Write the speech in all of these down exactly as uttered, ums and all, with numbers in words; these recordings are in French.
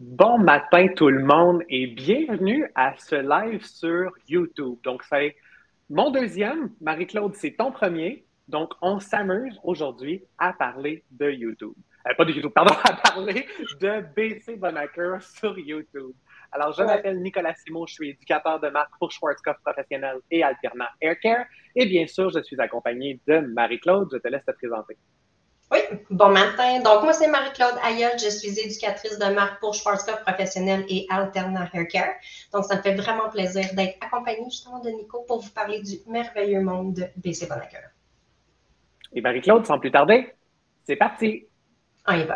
Bon matin tout le monde et bienvenue à ce live sur YouTube. Donc, c'est mon deuxième. Marie-Claude, c'est ton premier. Donc, on s'amuse aujourd'hui à parler de YouTube. Euh, pas de YouTube, pardon, à parler de B C Bonaccur sur YouTube. Alors, je Ouais. m'appelle Nicolas Simon, je suis éducateur de marque pour Schwarzkopf Professionnel et Alternant Haircare. Et bien sûr, je suis accompagné de Marie-Claude. Je te laisse te présenter. Oui, bon matin. Donc, moi, c'est Marie-Claude Ayotte. Je suis éducatrice de marque pour Schwarzkopf Professionnel et Alternant Haircare. Donc, ça me fait vraiment plaisir d'être accompagnée justement de Nico pour vous parler du merveilleux monde de B C Bonaccur. Et Marie-Claude, sans plus tarder, c'est parti! On y va.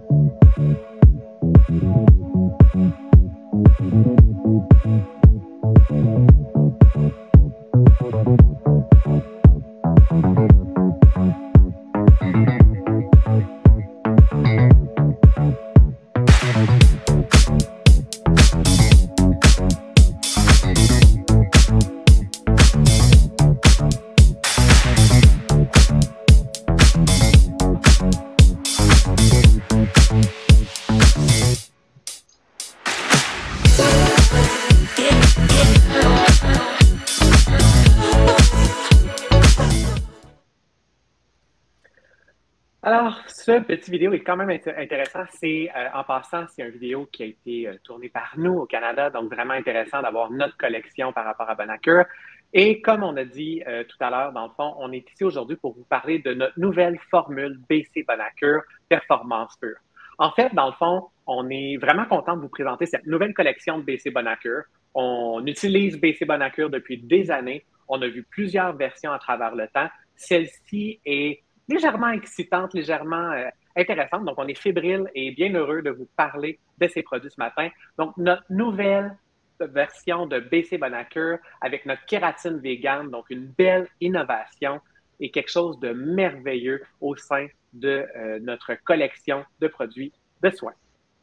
Alors, ce petit vidéo est quand même int- intéressant. C'est, euh, en passant, c'est une vidéo qui a été euh, tournée par nous au Canada, donc vraiment intéressant d'avoir notre collection par rapport à Bonaccur. Et comme on a dit euh, tout à l'heure, dans le fond, on est ici aujourd'hui pour vous parler de notre nouvelle formule B C Bonaccur Performance Pure. En fait, dans le fond, on est vraiment content de vous présenter cette nouvelle collection de B C Bonaccur. On utilise B C Bonaccur depuis des années. On a vu plusieurs versions à travers le temps. Celle-ci est légèrement excitante, légèrement euh, intéressante. Donc, on est fébrile et bien heureux de vous parler de ces produits ce matin. Donc, notre nouvelle version de B C Bonaccur avec notre kératine vegan, donc une belle innovation et quelque chose de merveilleux au sein de euh, notre collection de produits de soins.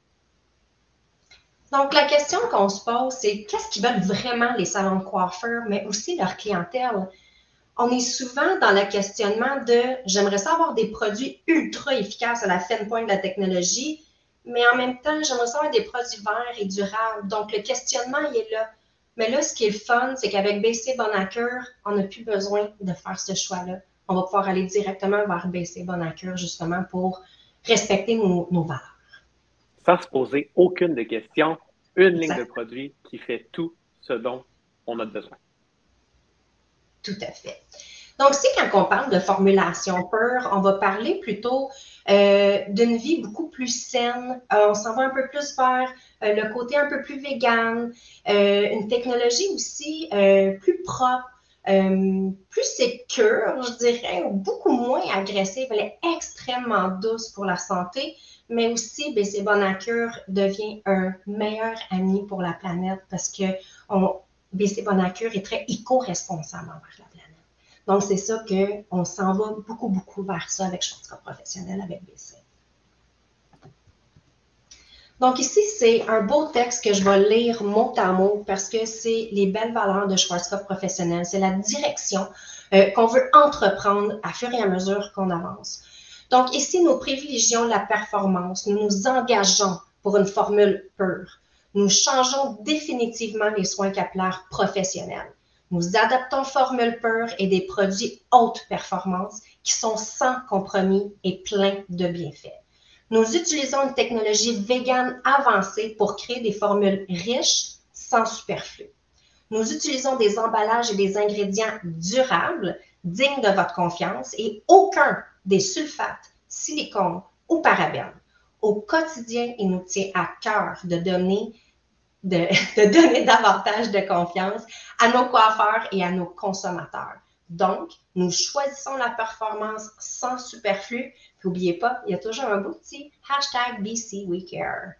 Donc, la question qu'on se pose, c'est qu'est-ce qu'ils veulent vraiment les salons de coiffeurs, mais aussi leur clientèle? On est souvent dans le questionnement de j'aimerais ça avoir des produits ultra efficaces à la fine pointe de la technologie, mais en même temps, j'aimerais ça avoir des produits verts et durables. Donc, le questionnement, il est là. Mais là, ce qui est le fun, c'est qu'avec B C Bonaccur, on n'a plus besoin de faire ce choix-là. On va pouvoir aller directement vers B C Bonaccur, justement, pour respecter nos, nos valeurs. Sans se poser aucune des questions, une ligne de Exact. produits qui fait tout ce dont on a besoin. Tout à fait. Donc, si quand on parle de formulation pure, on va parler plutôt euh, d'une vie beaucoup plus saine. Euh, on s'en va un peu plus vers euh, le côté un peu plus vegan, euh, une technologie aussi euh, plus propre, euh, plus sécure, je dirais, beaucoup moins agressive. Elle est extrêmement douce pour la santé, mais aussi, B C Bonaccur devient un meilleur ami pour la planète parce que on, B C Bonaccur est très éco-responsable envers la planète. Donc, c'est ça qu'on s'en va beaucoup, beaucoup vers ça avec Schwarzkopf Professionnel, avec B C. Donc, ici, c'est un beau texte que je vais lire mot à mot parce que c'est les belles valeurs de Schwarzkopf Professionnel. C'est la direction euh, qu'on veut entreprendre à fur et à mesure qu'on avance. Donc, ici, nous privilégions la performance. Nous nous engageons pour une formule pure. Nous changeons définitivement les soins capillaires professionnels. Nous adaptons formule pure et des produits haute performance qui sont sans compromis et pleins de bienfaits. Nous utilisons une technologie végane avancée pour créer des formules riches sans superflu. Nous utilisons des emballages et des ingrédients durables, dignes de votre confiance et aucun des sulfates, silicones ou parabènes. Au quotidien, il nous tient à cœur de donner De, de, donner davantage de confiance à nos coiffeurs et à nos consommateurs. Donc, nous choisissons la performance sans superflu. Puis, n'oubliez pas, il y a toujours un beau petit hashtag B C We Care.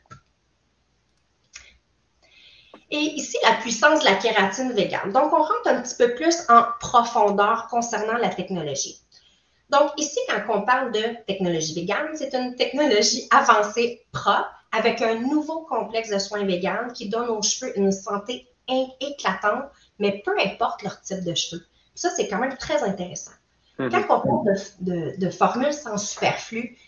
Et ici, la puissance de la kératine végane. Donc, on rentre un petit peu plus en profondeur concernant la technologie. Donc, ici, quand on parle de technologie végane, c'est une technologie avancée propre avec un nouveau complexe de soins véganes qui donne aux cheveux une santé éclatante, mais peu importe leur type de cheveux. Ça, c'est quand même très intéressant. Mm-hmm. Quand on parle de, de, de formules sans superflu,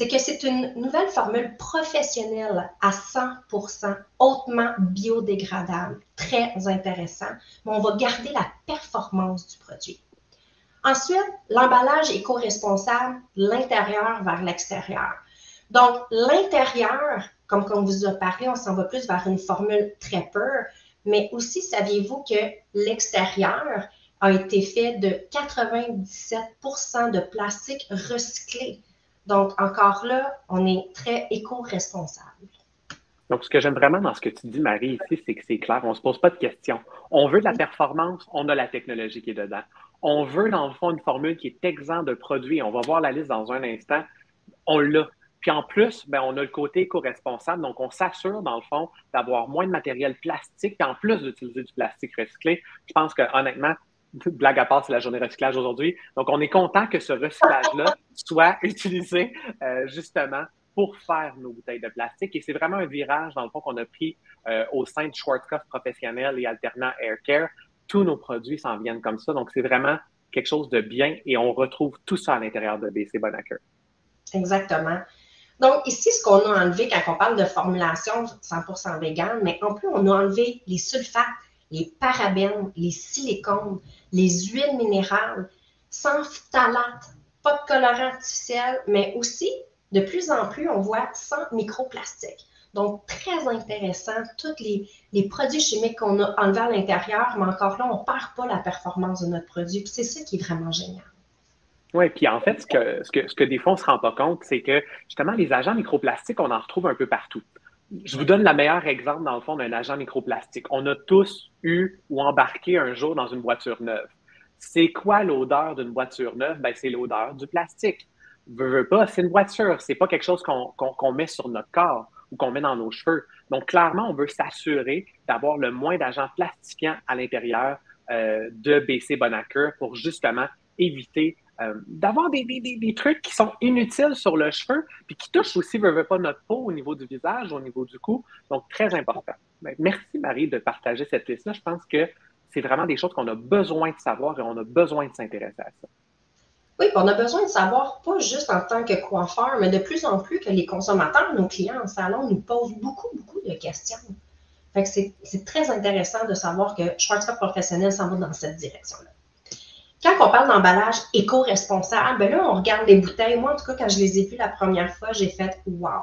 c'est que c'est une nouvelle formule professionnelle à cent pour cent hautement biodégradable, très intéressant, mais on va garder la performance du produit. Ensuite, l'emballage éco-responsable, l'intérieur vers l'extérieur. Donc, l'intérieur, comme on vous a parlé, on s'en va plus vers une formule très pure, mais aussi, saviez-vous que l'extérieur a été fait de quatre-vingt-dix-sept pour cent de plastique recyclé. Donc, encore là, on est très éco-responsable. Donc, ce que j'aime vraiment dans ce que tu dis, Marie, ici, c'est que c'est clair, on ne se pose pas de questions. On veut de la performance, on a la technologie qui est dedans. On veut, dans le fond, une formule qui est exempte de produits. On va voir la liste dans un instant. On l'a. Puis en plus, ben, on a le côté éco-responsable, donc on s'assure, dans le fond, d'avoir moins de matériel plastique, puis en plus d'utiliser du plastique recyclé. Je pense que, honnêtement, blague à part, c'est la journée recyclage aujourd'hui. Donc, on est content que ce recyclage-là soit utilisé euh, justement pour faire nos bouteilles de plastique. Et c'est vraiment un virage, dans le fond, qu'on a pris euh, au sein de Schwarzkopf Professionnel et Alternant Air Care. Tous nos produits s'en viennent comme ça. Donc, c'est vraiment quelque chose de bien et on retrouve tout ça à l'intérieur de B C Bonaccur. Exactement. Donc, ici, ce qu'on a enlevé quand on parle de formulation cent pour cent vegan, mais en plus, on a enlevé les sulfates, les parabènes, les silicones, les huiles minérales, sans phtalates, pas de colorant artificiel, mais aussi, de plus en plus, on voit sans microplastiques. Donc, très intéressant, tous les, les produits chimiques qu'on a enlevés à l'intérieur, mais encore là, on ne perd pas la performance de notre produit. C'est ça qui est vraiment génial. Oui, puis en fait, ce que, ce, que, ce que des fois, on ne se rend pas compte, c'est que justement, les agents microplastiques, on en retrouve un peu partout. Je vous donne le meilleur exemple, dans le fond, d'un agent microplastique. On a tous eu ou embarqué un jour dans une voiture neuve. C'est quoi l'odeur d'une voiture neuve? Ben, c'est l'odeur du plastique. Veux, veux pas, c'est une voiture. C'est pas quelque chose qu'on qu'on, qu'on met sur notre corps ou qu'on met dans nos cheveux. Donc, clairement, on veut s'assurer d'avoir le moins d'agents plastifiants à l'intérieur euh, de B C Bonaccur pour justement éviter euh, d'avoir des, des, des, des trucs qui sont inutiles sur le cheveu puis qui touchent aussi, veut, veut pas, notre peau au niveau du visage, au niveau du cou. Donc, très important. Merci, Marie, de partager cette liste-là. Je pense que c'est vraiment des choses qu'on a besoin de savoir et on a besoin de s'intéresser à ça. Oui, on a besoin de savoir, pas juste en tant que coiffeur, mais de plus en plus que les consommateurs, nos clients en salon, nous posent beaucoup, beaucoup de questions. Fait que c'est, c'est très intéressant de savoir que Schwarzkopf Professionnel s'en va dans cette direction-là. Quand on parle d'emballage éco-responsable, ben là, on regarde les bouteilles. Moi, en tout cas, quand je les ai vues la première fois, j'ai fait « wow ».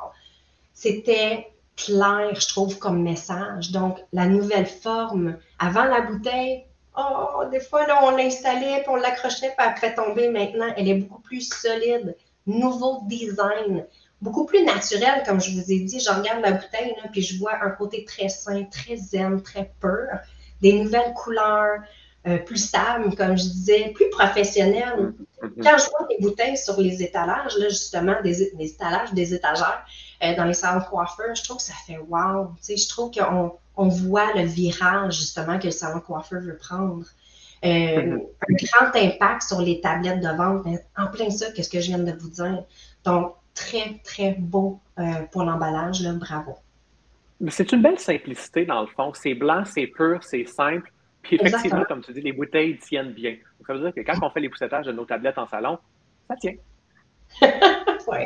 C'était clair, je trouve, comme message. Donc, la nouvelle forme, avant la bouteille, oh, des fois, là, on l'installait, puis on l'accrochait, puis elle fait tomber. Maintenant, elle est beaucoup plus solide. Nouveau design, beaucoup plus naturel, comme je vous ai dit. Je regarde la bouteille, là, puis je vois un côté très sain, très zen, très pur. Des nouvelles couleurs, euh, plus stables, comme je disais, plus professionnelles. Mm-hmm. Quand je vois des bouteilles sur les étalages, là, justement, des, des étalages, des étagères, euh, dans les salons de coiffeurs, je trouve que ça fait wow. Tu sais, je trouve qu'on on voit le virage, justement, que le salon de coiffeur veut prendre. Euh, mm-hmm. Un grand impact sur les tablettes de vente, mais en plein ça, qu'est-ce que je viens de vous dire. Donc, très, très beau euh, pour l'emballage, là, bravo. Mais c'est une belle simplicité, dans le fond. C'est blanc, c'est pur, c'est simple. Puis effectivement, exactement, comme tu dis, les bouteilles tiennent bien. Donc, ça veut dire que quand on fait les poussettages de nos tablettes en salon, ça tient. Oui.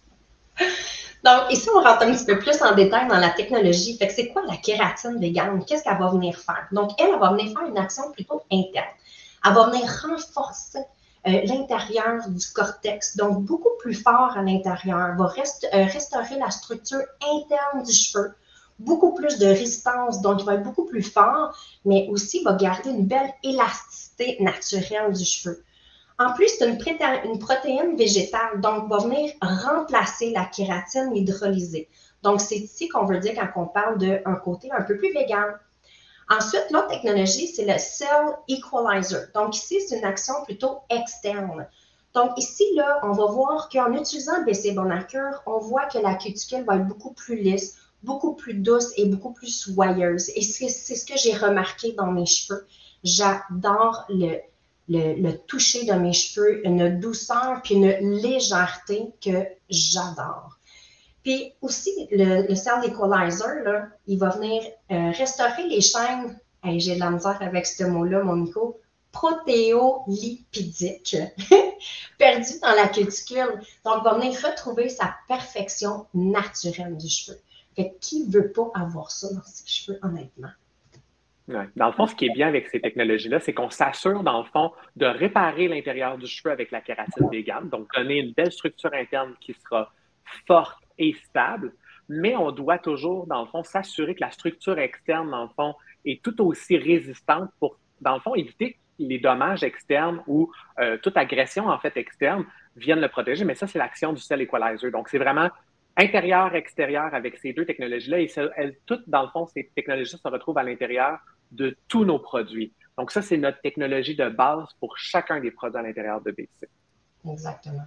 Donc, ici, on rentre un petit peu plus en détail dans la technologie. Fait que c'est quoi la kératine végane? Qu'est-ce qu'elle va venir faire? Donc, elle, elle va venir faire une action plutôt interne. Elle va venir renforcer euh, l'intérieur du cortex, donc beaucoup plus fort à l'intérieur. Elle va rest, euh, restaurer la structure interne du cheveu. Beaucoup plus de résistance, donc il va être beaucoup plus fort, mais aussi il va garder une belle élasticité naturelle du cheveu. En plus, c'est une, une protéine végétale, donc va venir remplacer la kératine hydrolysée. Donc, c'est ici qu'on veut dire quand on parle d'un côté un peu plus vegan. Ensuite, l'autre technologie, c'est le Cell Equalizer. Donc, ici, c'est une action plutôt externe. Donc, ici, là, on va voir qu'en utilisant B C Bonaccur, on voit que la cuticule va être beaucoup plus lisse, beaucoup plus douce et beaucoup plus soyeuse. Et c'est, c'est ce que j'ai remarqué dans mes cheveux. J'adore le, le, le toucher de mes cheveux, une douceur puis une légèreté que j'adore. Puis aussi, le, le Cell Equalizer, là, il va venir euh, restaurer les chaînes, hey, j'ai de la misère avec ce mot-là, mon Nico, protéolipidiques. perdu dans la cuticule. Donc, va venir retrouver sa perfection naturelle du cheveu. Fait que qui veut pas avoir ça dans ses cheveux, honnêtement? Ouais. Dans le fond, ce qui est bien avec ces technologies-là, c'est qu'on s'assure, dans le fond, de réparer l'intérieur du cheveu avec la kératine végane, donc donner une belle structure interne qui sera forte et stable, mais on doit toujours, dans le fond, s'assurer que la structure externe, dans le fond, est tout aussi résistante pour, dans le fond, éviter que les dommages externes ou euh, toute agression, en fait, externe viennent le protéger. Mais ça, c'est l'action du Cell Equalizer. Donc, c'est vraiment intérieur, extérieur avec ces deux technologies-là. Et ça, elles, toutes, dans le fond, ces technologies se retrouvent à l'intérieur de tous nos produits. Donc, ça, c'est notre technologie de base pour chacun des produits à l'intérieur de B C. Exactement.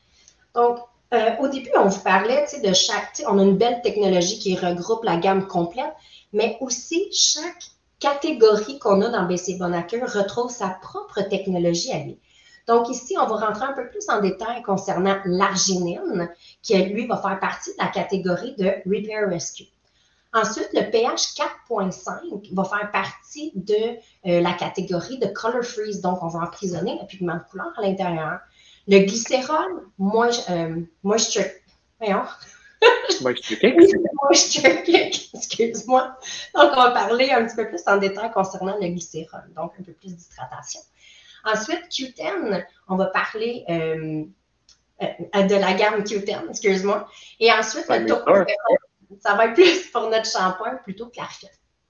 Donc, euh, au début, on vous parlait de chaque, on a une belle technologie qui regroupe la gamme complète, mais aussi chaque catégorie qu'on a dans B C Bonacure retrouve sa propre technologie à lui. Donc ici, on va rentrer un peu plus en détail concernant l'arginine, qui lui va faire partie de la catégorie de Repair Rescue. Ensuite, le pH quatre virgule cinq va faire partie de euh, la catégorie de Color Freeze, donc on va emprisonner le pigment de couleur à l'intérieur. Le glycérol, moisture, euh, moisture, voyons. Moisture kick. Moisture kick, excuse-moi. Donc, on va parler un petit peu plus en détail concernant le glycérol, donc un peu plus d'hydratation. Ensuite, Q dix, on va parler euh, euh, de la gamme Q dix, excuse-moi. Et ensuite, le topo, ça va être plus pour notre shampoing plutôt clarifiant.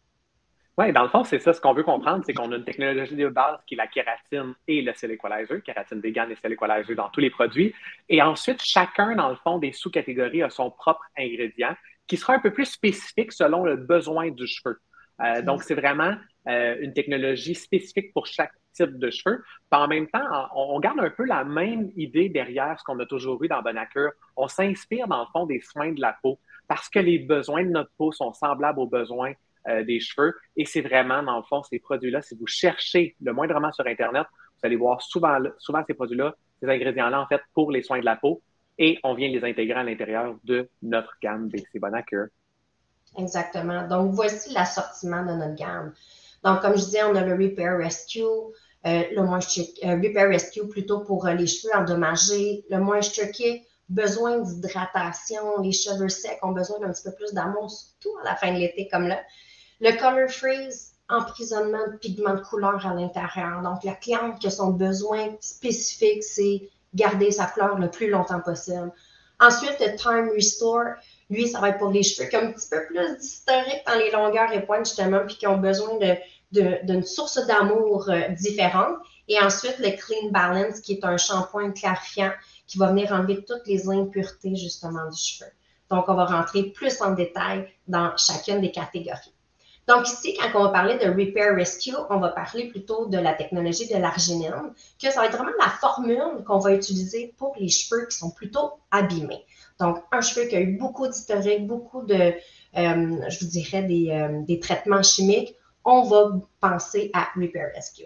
Oui, dans le fond, c'est ça. Ce qu'on veut comprendre, c'est qu'on a une technologie de base qui est la kératine et le Cell Equalizer, kératine végane et Cell Equalizer dans tous les produits. Et ensuite, chacun, dans le fond, des sous-catégories a son propre ingrédient qui sera un peu plus spécifique selon le besoin du cheveu. Euh, donc, c'est vraiment euh, une technologie spécifique pour chaque type de cheveux. Puis en même temps, on, on garde un peu la même idée derrière ce qu'on a toujours eu dans Bonacure. On s'inspire, dans le fond, des soins de la peau parce que les besoins de notre peau sont semblables aux besoins Euh, des cheveux. Et c'est vraiment, dans le fond, ces produits-là, si vous cherchez le moindrement sur Internet, vous allez voir souvent, souvent ces produits-là, ces ingrédients-là, en fait, pour les soins de la peau. Et on vient les intégrer à l'intérieur de notre gamme B C Bonacure. Exactement. Donc, voici l'assortiment de notre gamme. Donc, comme je disais, on a le Repair Rescue, euh, le Moisture, euh, Repair Rescue plutôt pour euh, les cheveux endommagés, le Moisture Kick, besoin d'hydratation, les cheveux secs ont besoin d'un petit peu plus d'amour, surtout à la fin de l'été comme là. Le Color Freeze, emprisonnement de pigments de couleur à l'intérieur. Donc, la cliente qui a son besoin spécifique, c'est garder sa couleur le plus longtemps possible. Ensuite, le Time Restore, lui, ça va être pour les cheveux qui ont un petit peu plus d'historique dans les longueurs et pointes, justement, puis qui ont besoin de, de, d'une source d'amour euh, différente. Et ensuite, le Clean Balance, qui est un shampoing clarifiant qui va venir enlever toutes les impuretés, justement, du cheveu. Donc, on va rentrer plus en détail dans chacune des catégories. Donc ici, quand on va parler de Repair Rescue, on va parler plutôt de la technologie de l'arginine, que ça va être vraiment la formule qu'on va utiliser pour les cheveux qui sont plutôt abîmés. Donc, un cheveu qui a eu beaucoup d'historique, beaucoup de, euh, je vous dirais, des, euh, des traitements chimiques, on va penser à Repair Rescue.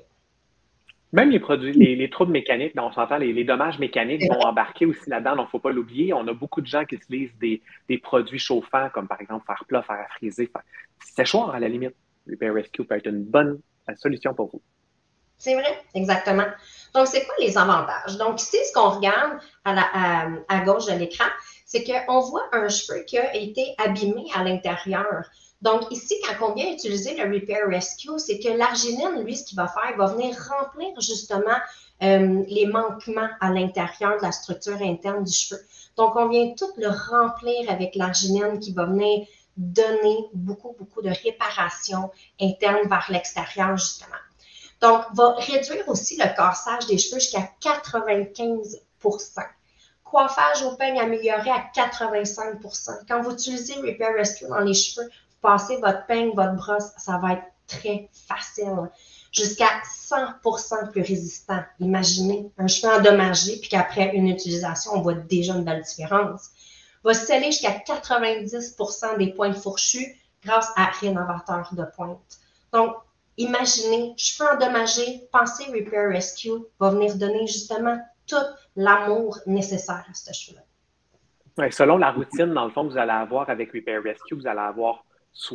Même les produits, les, les troubles mécaniques, on s'entend, les, les dommages mécaniques vont embarquer aussi là-dedans, donc il ne faut pas l'oublier. On a beaucoup de gens qui utilisent des, des produits chauffants, comme par exemple fer plat, fer à friser, fer... séchoir à la limite. Repair Rescue peut être une bonne solution pour vous. C'est vrai, exactement. Donc, c'est quoi les avantages? Donc, ici, ce qu'on regarde à, la, à, à gauche de l'écran, c'est qu'on voit un cheveu qui a été abîmé à l'intérieur. Donc, ici, quand on vient utiliser le Repair Rescue, c'est que l'arginine, lui, ce qu'il va faire, il va venir remplir justement euh, les manquements à l'intérieur de la structure interne du cheveu. Donc, on vient tout le remplir avec l'arginine qui va venir donner beaucoup, beaucoup de réparation interne vers l'extérieur, justement. Donc, va réduire aussi le cassage des cheveux jusqu'à quatre-vingt-quinze pour cent. Coiffage au peigne amélioré à quatre-vingt-cinq pour cent. Quand vous utilisez Repair Rescue dans les cheveux, vous passez votre peigne, votre brosse, ça va être très facile. Jusqu'à cent pour cent plus résistant. Imaginez un cheveu endommagé, puis qu'après une utilisation, on voit déjà une belle différence. Va sceller jusqu'à quatre-vingt-dix pour cent des pointes fourchues grâce à rénovateur de pointe. Donc, imaginez, cheveux endommagés, pensez Repair Rescue va venir donner justement tout l'amour nécessaire à ce cheveu-là. Ouais, selon la routine, dans le fond, que vous allez avoir avec Repair Rescue, vous allez avoir soit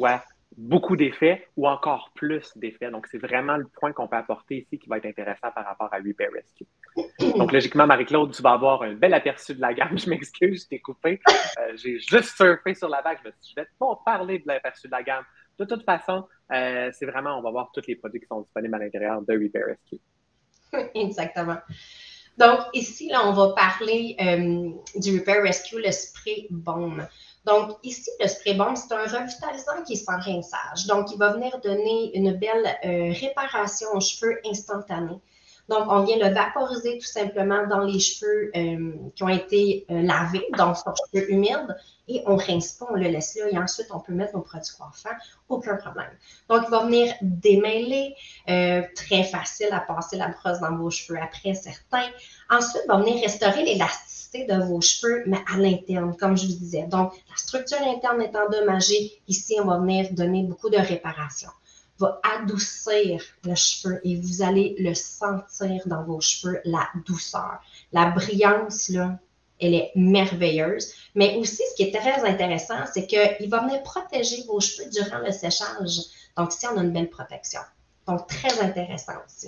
beaucoup d'effets ou encore plus d'effets. Donc, c'est vraiment le point qu'on peut apporter ici qui va être intéressant par rapport à Repair Rescue. Donc, logiquement, Marie-Claude, tu vas avoir un bel aperçu de la gamme. Je m'excuse, je t'ai coupé. Euh, j'ai juste surfé sur la vague. Je me suis dit, je vais pas parler de l'aperçu de la gamme. De toute façon, euh, c'est vraiment, on va voir tous les produits qui sont disponibles à l'intérieur de Repair Rescue. Exactement. Donc, ici, là, on va parler euh, du Repair Rescue, le spray Balm. Donc, ici, le spray Balm, c'est un revitalisant qui est sans rinçage. Donc, il va venir donner une belle euh, réparation aux cheveux instantanée. Donc, on vient le vaporiser tout simplement dans les cheveux euh, qui ont été euh, lavés, donc sur cheveux humides, et on ne rince pas, on le laisse là, et ensuite, on peut mettre nos produits coiffants, aucun problème. Donc, il va venir démêler, euh, très facile à passer la brosse dans vos cheveux après certains. Ensuite, il va venir restaurer l'élasticité de vos cheveux, mais à l'interne, comme je vous disais. Donc, la structure interne est endommagée. Ici, on va venir donner beaucoup de réparation. Va adoucir le cheveu et vous allez le sentir dans vos cheveux, la douceur. La brillance, là, elle est merveilleuse. Mais aussi, ce qui est très intéressant, c'est qu'il va venir protéger vos cheveux durant le séchage. Donc, ici, on a une belle protection. Donc, très intéressant aussi.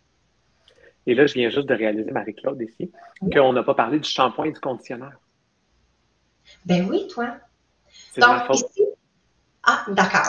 Et là, je viens juste de réaliser, Marie-Claude, ici, oui, qu'on n'a pas parlé du shampoing et du conditionneur. Ben oui, toi. C'est de ma faute. Ici... Ah, d'accord.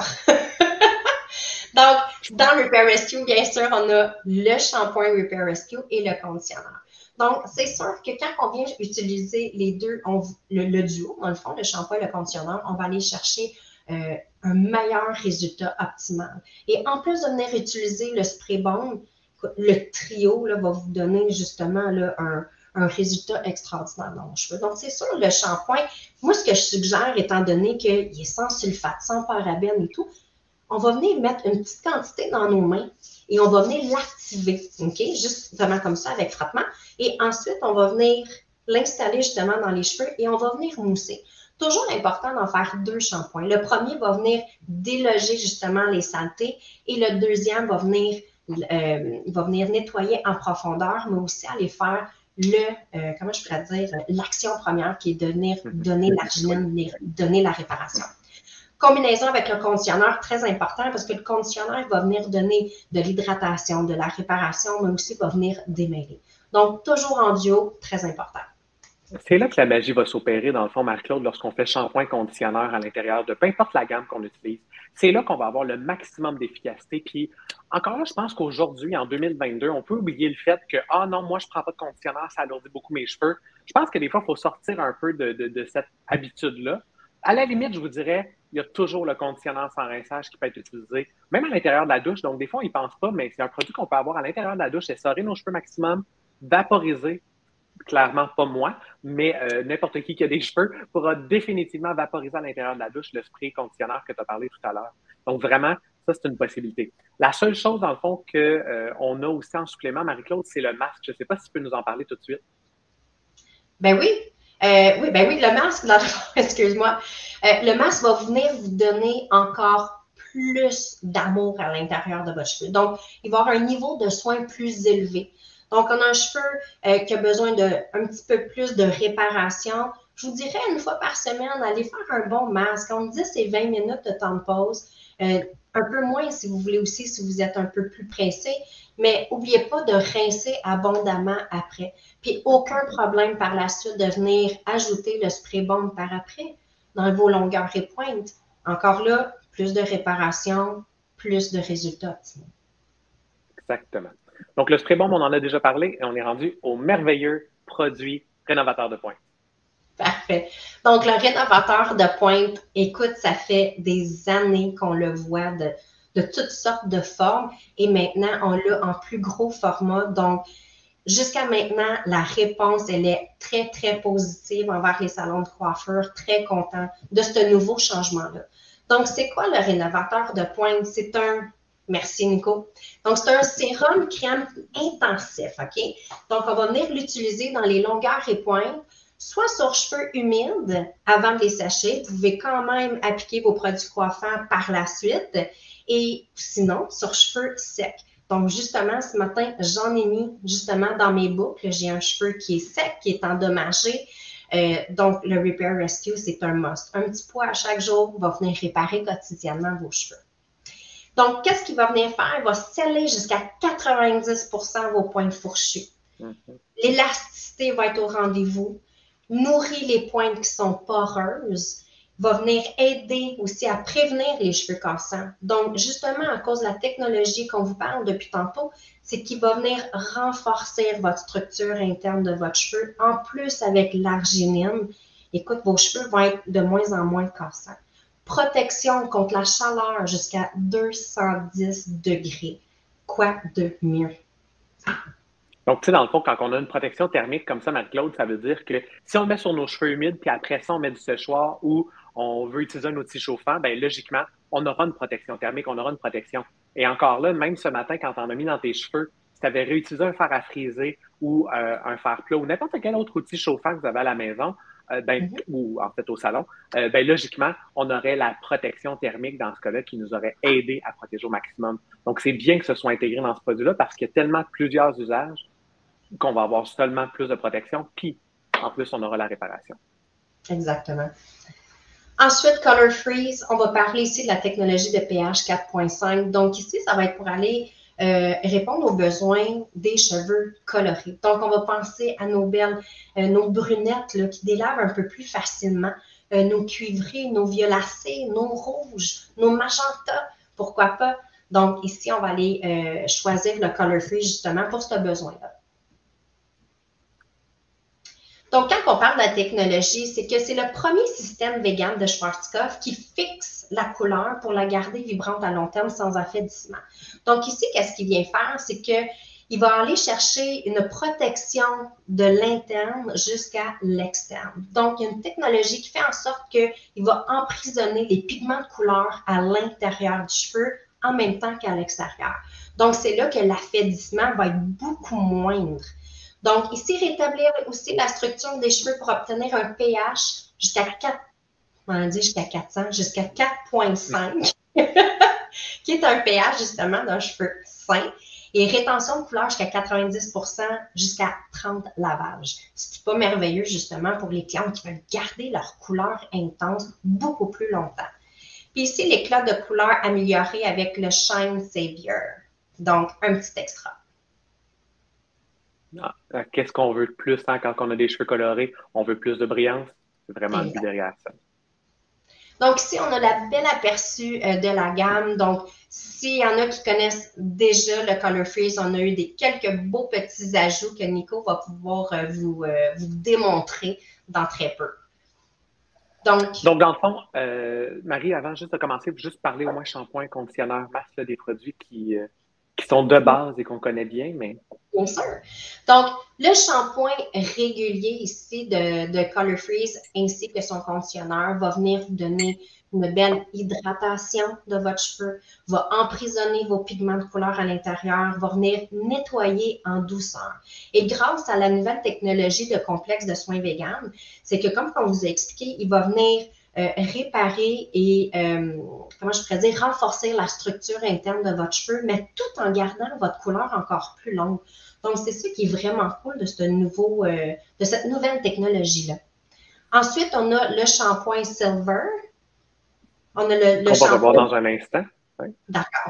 Donc, dans Repair Rescue, bien sûr, on a le shampoing Repair Rescue et le conditionneur. Donc, c'est sûr que quand on vient utiliser les deux, on, le, le duo, dans le fond, le shampoing et le conditionneur, on va aller chercher euh, un meilleur résultat optimal. Et en plus de venir utiliser le spray balm, le trio là, va vous donner justement là, un, un résultat extraordinaire dans vos cheveux. Donc, c'est sûr, le shampoing, moi, ce que je suggère, étant donné qu'il est sans sulfate, sans parabènes et tout, on va venir mettre une petite quantité dans nos mains et on va venir l'activer, OK? Justement comme ça, avec frottement. Et ensuite, on va venir l'installer justement dans les cheveux et on va venir mousser. Toujours important d'en faire deux shampoings. Le premier va venir déloger justement les saletés et le deuxième va venir, euh, va venir nettoyer en profondeur, mais aussi aller faire le, euh, comment je pourrais dire, l'action première qui est de venir donner l'arginine, donner la réparation. Combinaison avec le conditionneur, très important parce que le conditionneur va venir donner de l'hydratation, de la réparation, mais aussi va venir démêler. Donc, toujours en duo, très important. C'est là que la magie va s'opérer, dans le fond, Marie-Claude, lorsqu'on fait shampoing conditionneur à l'intérieur de peu importe la gamme qu'on utilise. C'est là qu'on va avoir le maximum d'efficacité. Puis, encore là, je pense qu'aujourd'hui, en deux mille vingt-deux, on peut oublier le fait que, ah non, moi, je ne prends pas de conditionneur, ça alourdit beaucoup mes cheveux. Je pense que des fois, il faut sortir un peu de, de, de cette habitude-là. À la limite, je vous dirais, il y a toujours le conditionneur sans rinçage qui peut être utilisé, même à l'intérieur de la douche. Donc, des fois, on n'y pense pas, mais c'est un produit qu'on peut avoir à l'intérieur de la douche, essorer nos cheveux maximum, vaporiser. Clairement pas moi, mais euh, n'importe qui qui a des cheveux pourra définitivement vaporiser à l'intérieur de la douche le spray conditionneur que tu as parlé tout à l'heure. Donc, vraiment, ça, c'est une possibilité. La seule chose, dans le fond, qu'on euh, a aussi en supplément, Marie-Claude, c'est le masque. Je ne sais pas si tu peux nous en parler tout de suite. Ben oui. Euh, oui, ben oui, le masque, dans le fond, excuse-moi. Euh, le masque va venir vous donner encore plus d'amour à l'intérieur de votre cheveu. Donc, il va avoir un niveau de soin plus élevé. Donc, on a un cheveu euh, qui a besoin d'un petit peu plus de réparation. Je vous dirais une fois par semaine, allez faire un bon masque. On dit c'est vingt minutes de temps de pause. Euh, un peu moins si vous voulez aussi, si vous êtes un peu plus pressé. Mais n'oubliez pas de rincer abondamment après. Puis, aucun problème par la suite de venir ajouter le spray balm par après dans vos longueurs et pointes. Encore là, plus de réparation, plus de résultats optimaux. Exactement. Donc, le spray balm, on en a déjà parlé et on est rendu au merveilleux produit rénovateur de pointe. Parfait. Donc, le rénovateur de pointe, écoute, ça fait des années qu'on le voit de, de toutes sortes de formes et maintenant, on l'a en plus gros format. Donc, jusqu'à maintenant, la réponse, elle est très, très positive envers les salons de coiffure, très contents de ce nouveau changement-là. Donc, c'est quoi le rénovateur de pointe? C'est un... Merci, Nico. Donc, c'est un sérum crème intensif, OK? Donc, on va venir l'utiliser dans les longueurs et pointes, soit sur cheveux humides avant de les sécher. Vous pouvez quand même appliquer vos produits coiffants par la suite. Et sinon, sur cheveux secs. Donc, justement, ce matin, j'en ai mis justement dans mes boucles. J'ai un cheveu qui est sec, qui est endommagé. Euh, donc, le Repair Rescue, c'est un must. Un petit pot à chaque jour va venir réparer quotidiennement vos cheveux. Donc, qu'est-ce qu'il va venir faire? Il va sceller jusqu'à quatre-vingt-dix pour cent vos pointes fourchues. Mm-hmm. L'élasticité va être au rendez-vous. Nourrit les pointes qui sont poreuses. Va venir aider aussi à prévenir les cheveux cassants. Donc, justement, à cause de la technologie qu'on vous parle depuis tantôt, c'est qu'il va venir renforcer votre structure interne de votre cheveu. En plus, avec l'arginine, écoute, vos cheveux vont être de moins en moins cassants. Protection contre la chaleur jusqu'à deux cent dix degrés. Quoi de mieux? Donc, tu sais, dans le fond, quand on a une protection thermique comme ça, Marie-Claude, ça veut dire que si on le met sur nos cheveux humides, puis après ça, on met du séchoir ou on veut utiliser un outil chauffant, bien, logiquement, on aura une protection thermique, on aura une protection. Et encore là, même ce matin, quand tu en as mis dans tes cheveux, si tu avais réutilisé un fer à friser ou euh, un fer plat ou n'importe quel autre outil chauffant que vous avez à la maison, euh, ben, mm-hmm. ou en fait au salon, euh, ben, logiquement, on aurait la protection thermique dans ce cas-là qui nous aurait aidé à protéger au maximum. Donc, c'est bien que ce soit intégré dans ce produit-là parce qu'il y a tellement plusieurs usages qu'on va avoir seulement plus de protection, puis en plus, on aura la réparation. Exactement. Ensuite, Color Freeze, on va parler ici de la technologie de pH quatre point cinq. Donc ici, ça va être pour aller euh, répondre aux besoins des cheveux colorés. Donc, on va penser à nos belles, euh, nos brunettes là, qui délavent un peu plus facilement, euh, nos cuivrés, nos violacés, nos rouges, nos magentas, pourquoi pas. Donc ici, on va aller euh, choisir le Color Freeze justement pour ce besoin-là. Donc, quand on parle de la technologie, c'est que c'est le premier système vegan de Schwarzkopf qui fixe la couleur pour la garder vibrante à long terme sans affaiblissement. Donc, ici, qu'est-ce qu'il vient faire? C'est qu'il va aller chercher une protection de l'interne jusqu'à l'externe. Donc, il y a une technologie qui fait en sorte qu'il va emprisonner les pigments de couleur à l'intérieur du cheveu en même temps qu'à l'extérieur. Donc, c'est là que l'affaiblissement va être beaucoup moindre. Donc, ici, rétablir aussi la structure des cheveux pour obtenir un pH jusqu'à quatre, on dit jusqu'à quatre cents, jusqu'à quatre virgule cinq, qui est un pH justement d'un cheveu sain, et rétention de couleur jusqu'à quatre-vingt-dix pour cent, jusqu'à trente lavages. Ce qui n'est pas merveilleux justement pour les clients qui veulent garder leur couleur intense beaucoup plus longtemps. Puis ici, l'éclat de couleur amélioré avec le Shine Savior. Donc, un petit extra. Ah, qu'est-ce qu'on veut de plus hein, quand on a des cheveux colorés? On veut plus de brillance. C'est vraiment le but derrière ça. Donc, ici, on a la belle aperçu euh, de la gamme. Donc, s'il y en a qui connaissent déjà le Color Freeze, on a eu des quelques beaux petits ajouts que Nico va pouvoir euh, vous, euh, vous démontrer dans très peu. Donc, Donc dans le fond, euh, Marie, avant juste de commencer, juste parler au moins shampoing, conditionneur, masque, là, des produits qui, euh, qui sont de base et qu'on connaît bien, mais... Bien sûr. Donc, le shampoing régulier ici de, de Color Freeze ainsi que son conditionneur va venir vous donner une belle hydratation de votre cheveu, va emprisonner vos pigments de couleur à l'intérieur, va venir nettoyer en douceur. Et grâce à la nouvelle technologie de complexe de soins vegan, c'est que comme on vous a expliqué, il va venir Euh, réparer et, euh, comment je pourrais dire, renforcer la structure interne de votre cheveu, mais tout en gardant votre couleur encore plus longue. Donc, c'est ça qui est vraiment cool de, ce nouveau, euh, de cette nouvelle technologie-là. Ensuite, on a le shampoing Silver. On a le, le on shampoing... va revoir dans un instant. Oui. D'accord.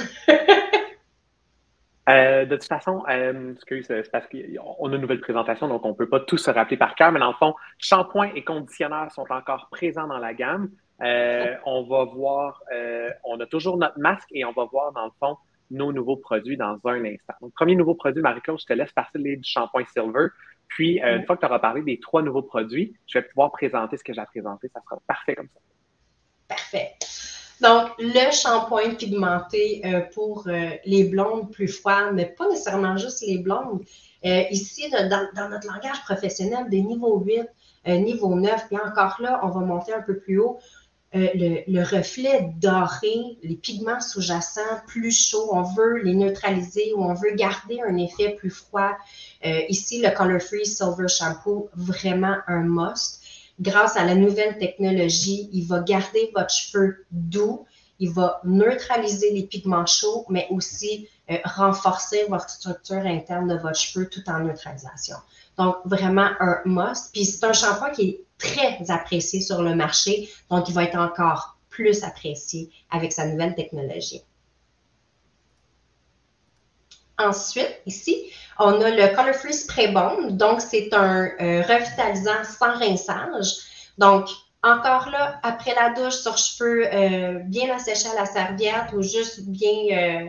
Euh, de toute façon, euh, excuse, c'est parce qu'on a une nouvelle présentation, donc on ne peut pas tout se rappeler par cœur, mais dans le fond, shampoing et conditionneur sont encore présents dans la gamme. Euh, on va voir, euh, on a toujours notre masque et on va voir, dans le fond, nos nouveaux produits dans un instant. Donc, premier nouveau produit, Marie-Claude, je te laisse parler du shampoing Silver. Puis, euh, une fois que tu auras parlé des trois nouveaux produits, je vais pouvoir présenter ce que j'ai à présenter. Ça sera parfait comme ça. Parfait. Donc, le shampoing pigmenté euh, pour euh, les blondes plus froides, mais pas nécessairement juste les blondes. Euh, ici, dans, dans notre langage professionnel, des niveaux huit, euh, niveau neuf, puis encore là, on va monter un peu plus haut. Euh, le, le reflet doré, les pigments sous-jacents plus chauds, on veut les neutraliser ou on veut garder un effet plus froid. Euh, ici, le Color Freeze Silver Shampoo, vraiment un must. Grâce à la nouvelle technologie, il va garder votre cheveu doux, il va neutraliser les pigments chauds, mais aussi euh, renforcer votre structure interne de votre cheveu tout en neutralisation. Donc, vraiment un must. Puis, c'est un shampoing qui est très apprécié sur le marché, donc il va être encore plus apprécié avec sa nouvelle technologie. Ensuite, ici, on a le Color Free Spray Bond. Donc, c'est un euh, revitalisant sans rinçage. Donc, encore là, après la douche, sur cheveux euh, bien asséchés à la serviette ou juste bien, euh,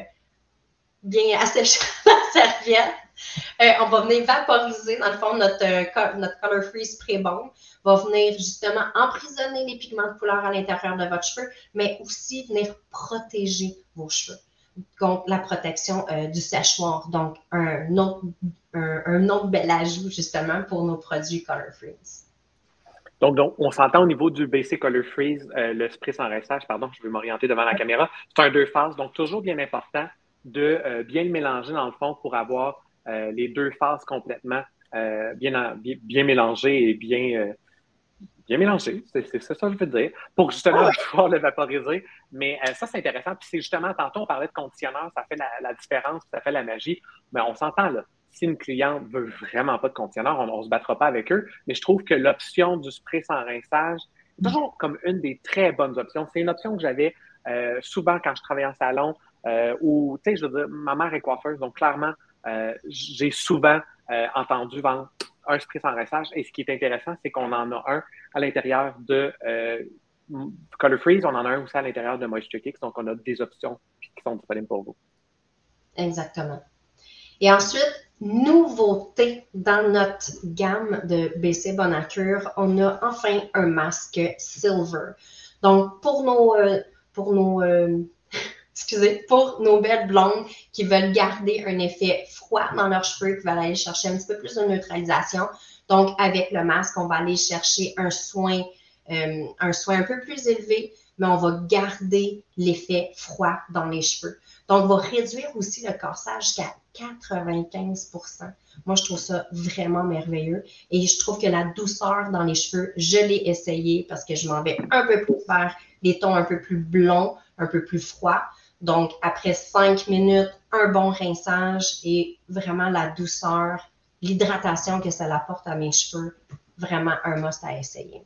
bien asséchés à la serviette, euh, on va venir vaporiser, dans le fond, notre, euh, notre Color Free Spray Bond va venir justement emprisonner les pigments de couleur à l'intérieur de votre cheveu, mais aussi venir protéger vos cheveux contre la protection euh, du séchoir. Donc, un autre, un, un autre bel ajout justement pour nos produits Color Freeze. Donc, donc, on s'entend au niveau du Basic Color Freeze, euh, le spray sans rinçage, pardon, je vais m'orienter devant la caméra. C'est un deux phases, donc toujours bien important de euh, bien le mélanger dans le fond pour avoir euh, les deux phases complètement euh, bien, bien, bien mélangées et bien, euh, bien mélangées. C'est, c'est ça que je veux dire, pour justement pouvoir le vaporiser. Mais euh, ça, c'est intéressant. Puis c'est justement, tantôt, on parlait de conditionneur, ça fait la, la différence, ça fait la magie. Mais on s'entend là. Si une cliente veut vraiment pas de conditionneur, on ne se battra pas avec eux. Mais je trouve que l'option du spray sans rinçage est toujours comme une des très bonnes options. C'est une option que j'avais euh, souvent quand je travaillais en salon euh, où, tu sais, je veux dire, ma mère est coiffeuse, donc clairement, euh, j'ai souvent euh, entendu vendre un spray sans rinçage. Et ce qui est intéressant, c'est qu'on en a un à l'intérieur de euh, Color Freeze, on en a un aussi à l'intérieur de Moisture Kicks, donc on a des options qui sont disponibles pour vous. Exactement. Et ensuite, nouveauté dans notre gamme de B C Bonacure, on a enfin un masque Silver. Donc, pour nos, euh, pour nos, euh, excusez, pour nos belles blondes qui veulent garder un effet froid dans leurs cheveux, qui veulent aller chercher un petit peu plus de neutralisation, donc avec le masque, on va aller chercher un soin, euh, un soin un peu plus élevé, mais on va garder l'effet froid dans les cheveux. Donc, on va réduire aussi le cassage jusqu'à quatre-vingt-quinze pour cent. Moi, je trouve ça vraiment merveilleux. Et je trouve que la douceur dans les cheveux, je l'ai essayé parce que je m'en vais un peu plus vers des tons un peu plus blonds, un peu plus froids. Donc, après cinq minutes, un bon rinçage et vraiment la douceur, l'hydratation que ça apporte à mes cheveux, vraiment un must à essayer.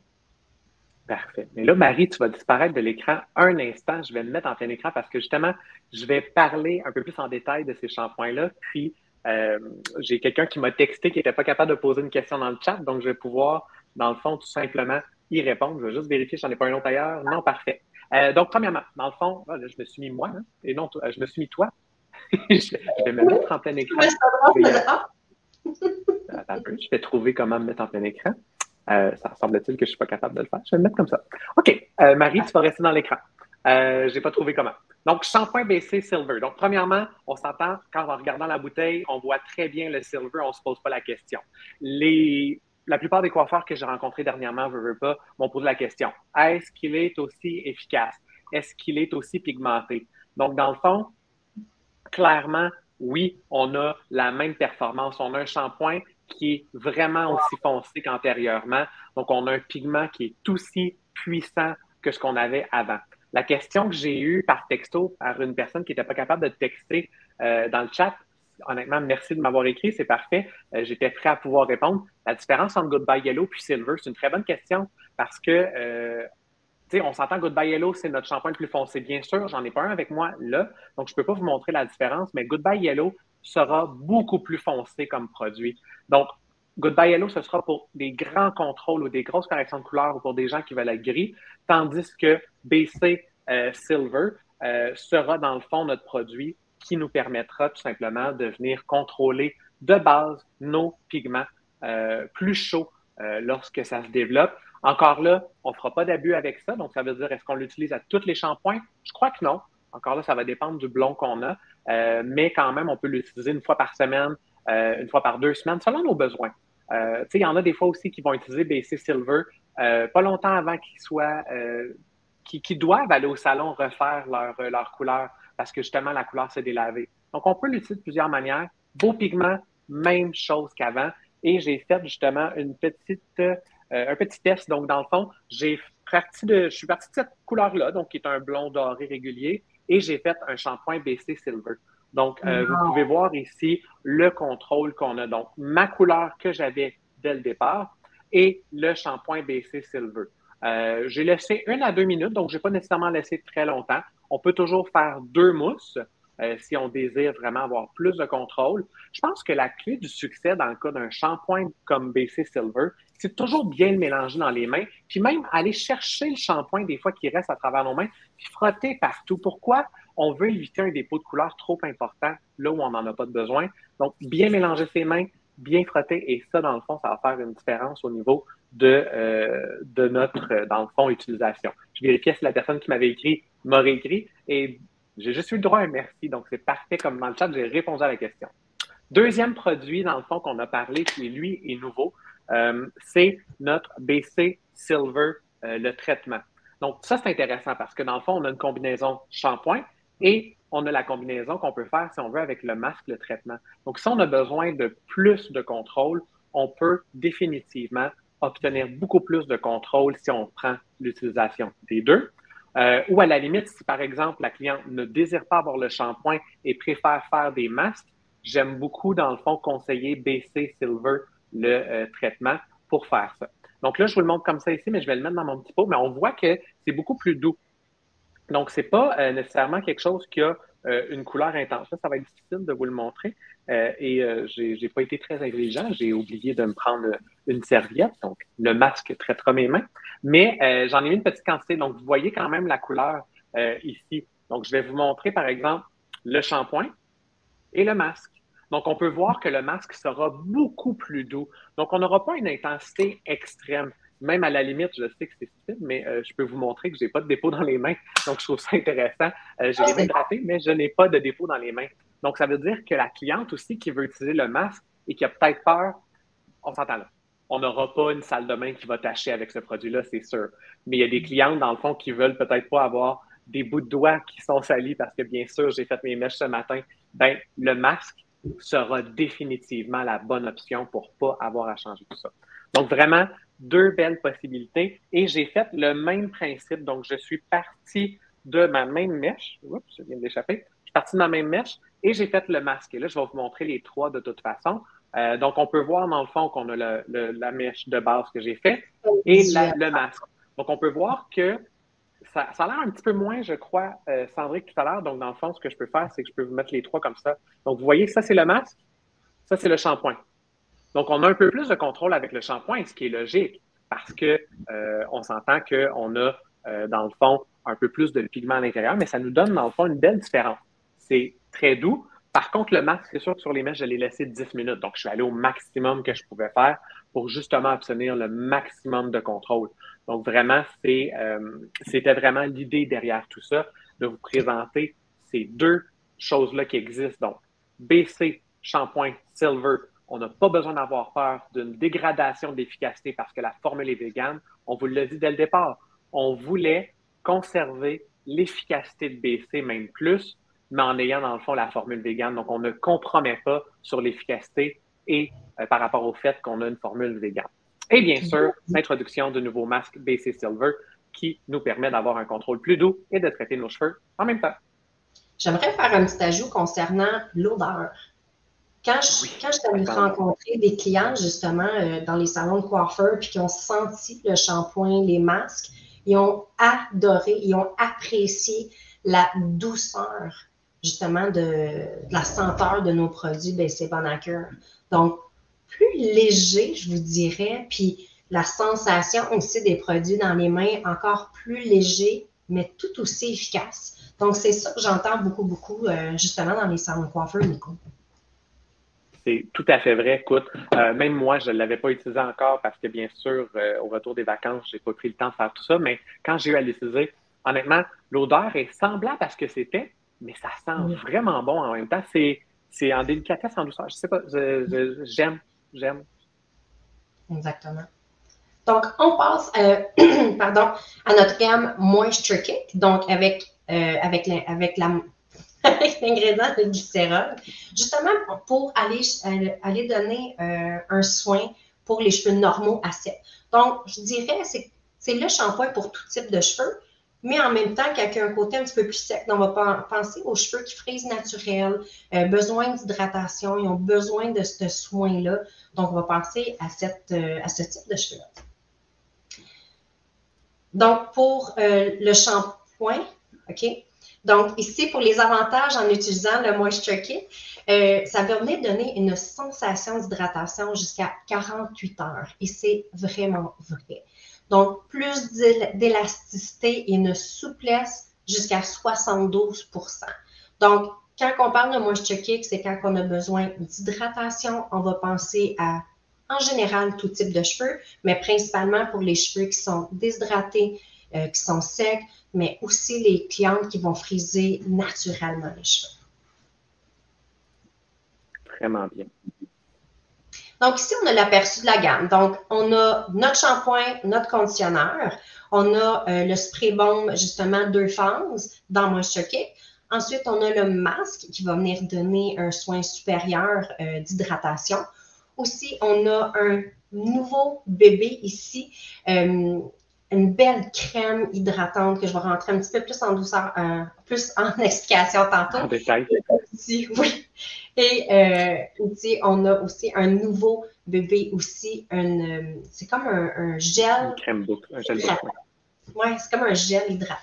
Parfait. Mais là, Marie, tu vas disparaître de l'écran un instant. Je vais me mettre en plein écran parce que justement, je vais parler un peu plus en détail de ces shampoings-là. Puis, euh, j'ai quelqu'un qui m'a texté qui n'était pas capable de poser une question dans le chat. Donc, je vais pouvoir, dans le fond, tout simplement y répondre. Je vais juste vérifier si j'en ai pas un autre ailleurs. Non, parfait. Euh, donc, premièrement, dans le fond, là, je me suis mis moi, hein, et non, je me suis mis toi. je vais me mettre en plein écran. Je vais, attends un peu, je vais trouver comment me mettre en plein écran. Euh, ça semble-t-il que je ne suis pas capable de le faire. Je vais le mettre comme ça. OK. Euh, Marie, tu vas rester dans l'écran. Euh, je n'ai pas trouvé comment. Donc, shampoing B C Silver. Donc, premièrement, on s'entend, quand en regardant la bouteille, on voit très bien le Silver, on ne se pose pas la question. Les, la plupart des coiffeurs que j'ai rencontrés dernièrement, veux, veux pas, m'ont posé la question. Est-ce qu'il est aussi efficace? Est-ce qu'il est aussi pigmenté? Donc, dans le fond, clairement, oui, on a la même performance. On a un shampoing qui est vraiment aussi foncé qu'antérieurement. Donc, on a un pigment qui est aussi puissant que ce qu'on avait avant. La question que j'ai eue par texto par une personne qui n'était pas capable de texter euh, dans le chat, honnêtement, merci de m'avoir écrit, c'est parfait. Euh, j'étais prêt à pouvoir répondre. La différence entre Goodbye Yellow puis Silver, c'est une très bonne question parce que euh, T'sais, on s'entend Goodbye Yellow, c'est notre shampoing le plus foncé. Bien sûr, j'en ai pas un avec moi là, donc je peux pas vous montrer la différence, mais Goodbye Yellow sera beaucoup plus foncé comme produit. Donc, Goodbye Yellow, ce sera pour des grands contrôles ou des grosses corrections de couleur ou pour des gens qui veulent être gris, tandis que B C euh, Silver euh, sera dans le fond notre produit qui nous permettra tout simplement de venir contrôler de base nos pigments euh, plus chauds euh, lorsque ça se développe. Encore là, on ne fera pas d'abus avec ça. Donc, ça veut dire, est-ce qu'on l'utilise à tous les shampoings? Je crois que non. Encore là, ça va dépendre du blond qu'on a. Euh, mais quand même, on peut l'utiliser une fois par semaine, euh, une fois par deux semaines, selon nos besoins. Euh, il y en a des fois aussi qui vont utiliser B C Silver euh, pas longtemps avant qu'ils soient, euh, qui, qui doivent aller au salon refaire leur, leur couleur parce que justement, la couleur s'est délavée. Donc, on peut l'utiliser de plusieurs manières. Beau pigment, même chose qu'avant. Et j'ai fait justement une petite euh, un petit test. Donc, dans le fond, j'ai parti de, je suis parti de cette couleur-là, donc qui est un blond doré régulier, et j'ai fait un shampoing B C Silver. Donc, euh, vous pouvez voir ici le contrôle qu'on a. Donc, ma couleur que j'avais dès le départ et le shampoing B C Silver. Euh, j'ai laissé une à deux minutes, donc je n'ai pas nécessairement laissé très longtemps. On peut toujours faire deux mousses euh, si on désire vraiment avoir plus de contrôle. Je pense que la clé du succès dans le cas d'un shampoing comme B C Silver, c'est toujours bien le mélanger dans les mains, puis même aller chercher le shampoing des fois qui reste à travers nos mains, puis frotter partout. Pourquoi? On veut éviter un dépôt de couleur trop important là où on n'en a pas de besoin. Donc, bien mélanger ses mains, bien frotter, et ça, dans le fond, ça va faire une différence au niveau de, euh, de notre, euh, dans le fond, utilisation. Je vérifiais si la personne qui m'avait écrit m'aurait écrit, et j'ai juste eu le droit à un merci, donc c'est parfait comme dans le chat, j'ai répondu à la question. Deuxième produit, dans le fond, qu'on a parlé, qui lui est nouveau, euh, c'est notre B C Silver, euh, le traitement. Donc, ça, c'est intéressant parce que dans le fond, on a une combinaison shampoing et on a la combinaison qu'on peut faire, si on veut, avec le masque, le traitement. Donc, si on a besoin de plus de contrôle, on peut définitivement obtenir beaucoup plus de contrôle si on prend l'utilisation des deux. Euh, ou à la limite, si par exemple la cliente ne désire pas avoir le shampoing et préfère faire des masques, j'aime beaucoup, dans le fond, conseiller B C Silver, le euh, traitement, pour faire ça. Donc là, je vous le montre comme ça ici, mais je vais le mettre dans mon petit pot, mais on voit que c'est beaucoup plus doux. Donc, ce n'est pas euh, nécessairement quelque chose qui a euh, une couleur intense. Là, ça va être difficile de vous le montrer. Euh, et euh, j'ai, j'ai pas été très intelligent. J'ai oublié de me prendre une serviette. Donc, le masque traitera mes mains. Mais euh, j'en ai mis une petite quantité. Donc, vous voyez quand même la couleur euh, ici. Donc, je vais vous montrer, par exemple, le shampoing et le masque. Donc, on peut voir que le masque sera beaucoup plus doux. Donc, on n'aura pas une intensité extrême. Même à la limite, je sais que c'est stupide, mais euh, je peux vous montrer que je n'ai pas de dépôt dans les mains. Donc, je trouve ça intéressant. Euh, j'ai les mains hydratées, mais je n'ai pas de dépôt dans les mains. Donc, ça veut dire que la cliente aussi qui veut utiliser le masque et qui a peut-être peur, on s'entend là. On n'aura pas une salle de bain qui va tacher avec ce produit-là, c'est sûr. Mais il y a des clientes, dans le fond, qui veulent peut-être pas avoir des bouts de doigts qui sont salis parce que, bien sûr, j'ai fait mes mèches ce matin. Ben, le masque sera définitivement la bonne option pour pas avoir à changer tout ça. Donc, vraiment, deux belles possibilités. Et j'ai fait le même principe. Donc, je suis parti de ma même mèche. Oups, je viens d'échapper. Je suis parti de ma même mèche et j'ai fait le masque. Et là, je vais vous montrer les trois de toute façon. Euh, donc, on peut voir dans le fond qu'on a le, le, la mèche de base que j'ai faite et la, le masque. Donc, on peut voir que ça, ça a l'air un petit peu moins, je crois, euh, cendré que tout à l'heure. Donc, dans le fond, ce que je peux faire, c'est que je peux vous mettre les trois comme ça. Donc, vous voyez, ça, c'est le masque. Ça, c'est le shampoing. Donc, on a un peu plus de contrôle avec le shampoing, ce qui est logique, parce que euh, on s'entend qu'on a, euh, dans le fond, un peu plus de pigment à l'intérieur, mais ça nous donne, dans le fond, une belle différence. C'est très doux. Par contre, le masque, c'est sûr que sur les mèches, je l'ai laissé dix minutes. Donc, je suis allé au maximum que je pouvais faire pour justement obtenir le maximum de contrôle. Donc, vraiment, c'est, euh, c'était vraiment l'idée derrière tout ça, de vous présenter ces deux choses-là qui existent. Donc, B C, shampoing, Silver, on n'a pas besoin d'avoir peur d'une dégradation d'efficacité parce que la formule est végane. On vous l'a dit dès le départ. On voulait conserver l'efficacité de B C, même plus, mais en ayant dans le fond la formule végane. Donc, on ne compromet pas sur l'efficacité et euh, par rapport au fait qu'on a une formule végane. Et bien sûr, l'introduction de nouveaux masques B C Silver qui nous permet d'avoir un contrôle plus doux et de traiter nos cheveux en même temps. J'aimerais faire un petit ajout concernant l'odeur. Quand je, oui, quand je suis allée rencontrer des clients, justement, euh, dans les salons de coiffeurs, puis qui ont senti le shampoing, les masques, ils ont adoré, ils ont apprécié la douceur, justement, de, de la senteur de nos produits B C Bonacure. Donc, plus léger, je vous dirais, puis la sensation aussi des produits dans les mains, encore plus léger, mais tout aussi efficace. Donc, c'est ça que j'entends beaucoup, beaucoup, euh, justement, dans les salons de coiffeurs, Nico. C'est tout à fait vrai. Écoute, euh, même moi, je ne l'avais pas utilisé encore parce que, bien sûr, euh, au retour des vacances, je n'ai pas pris le temps de faire tout ça. Mais quand j'ai eu à l'utiliser, honnêtement, l'odeur est semblable à ce que c'était, mais ça sent oui. vraiment bon en même temps. C'est, c'est en délicatesse, en douceur. Je ne sais pas, je, je, j'aime, j'aime. Exactement. Donc, on passe euh, pardon, à notre gamme Moisture Kick, donc avec, euh, avec, la, avec la... avec l'ingrédient de glycérol, justement pour aller, aller donner euh, un soin pour les cheveux normaux à sec. Donc, je dirais, c'est, c'est le shampoing pour tout type de cheveux, mais en même temps qu'avec un côté un petit peu plus sec. Donc, on va penser aux cheveux qui frisent naturels, euh, besoin d'hydratation, ils ont besoin de ce soin-là. Donc, on va penser à, cette, euh, à ce type de cheveux-là. Donc, pour euh, le shampoing, OK? Donc, ici, pour les avantages en utilisant le Moisture Kit, euh, ça va venir donner une sensation d'hydratation jusqu'à quarante-huit heures. Et c'est vraiment vrai. Donc, plus d'élasticité et une souplesse jusqu'à soixante-douze pour cent. Donc, quand on parle de Moisture Kit, c'est quand on a besoin d'hydratation, on va penser à, en général, tout type de cheveux, mais principalement pour les cheveux qui sont déshydratés, euh, qui sont secs, mais aussi les clientes qui vont friser naturellement les cheveux. Vraiment bien. Donc, ici, on a l'aperçu de la gamme. Donc, on a notre shampoing, notre conditionneur. On a euh, le spray bomb, justement, deux phases dans Moisture Kit. Ensuite, on a le masque qui va venir donner un soin supérieur euh, d'hydratation. Aussi, on a un nouveau bébé ici, euh, une belle crème hydratante que je vais rentrer un petit peu plus en douceur, euh, plus en explication tantôt. En détail. Ici, oui. Et euh, ici, on a aussi un nouveau bébé aussi, une, c'est comme un, un gel. Une crème boucle, un gel boucle. Oui, c'est comme un gel hydratant.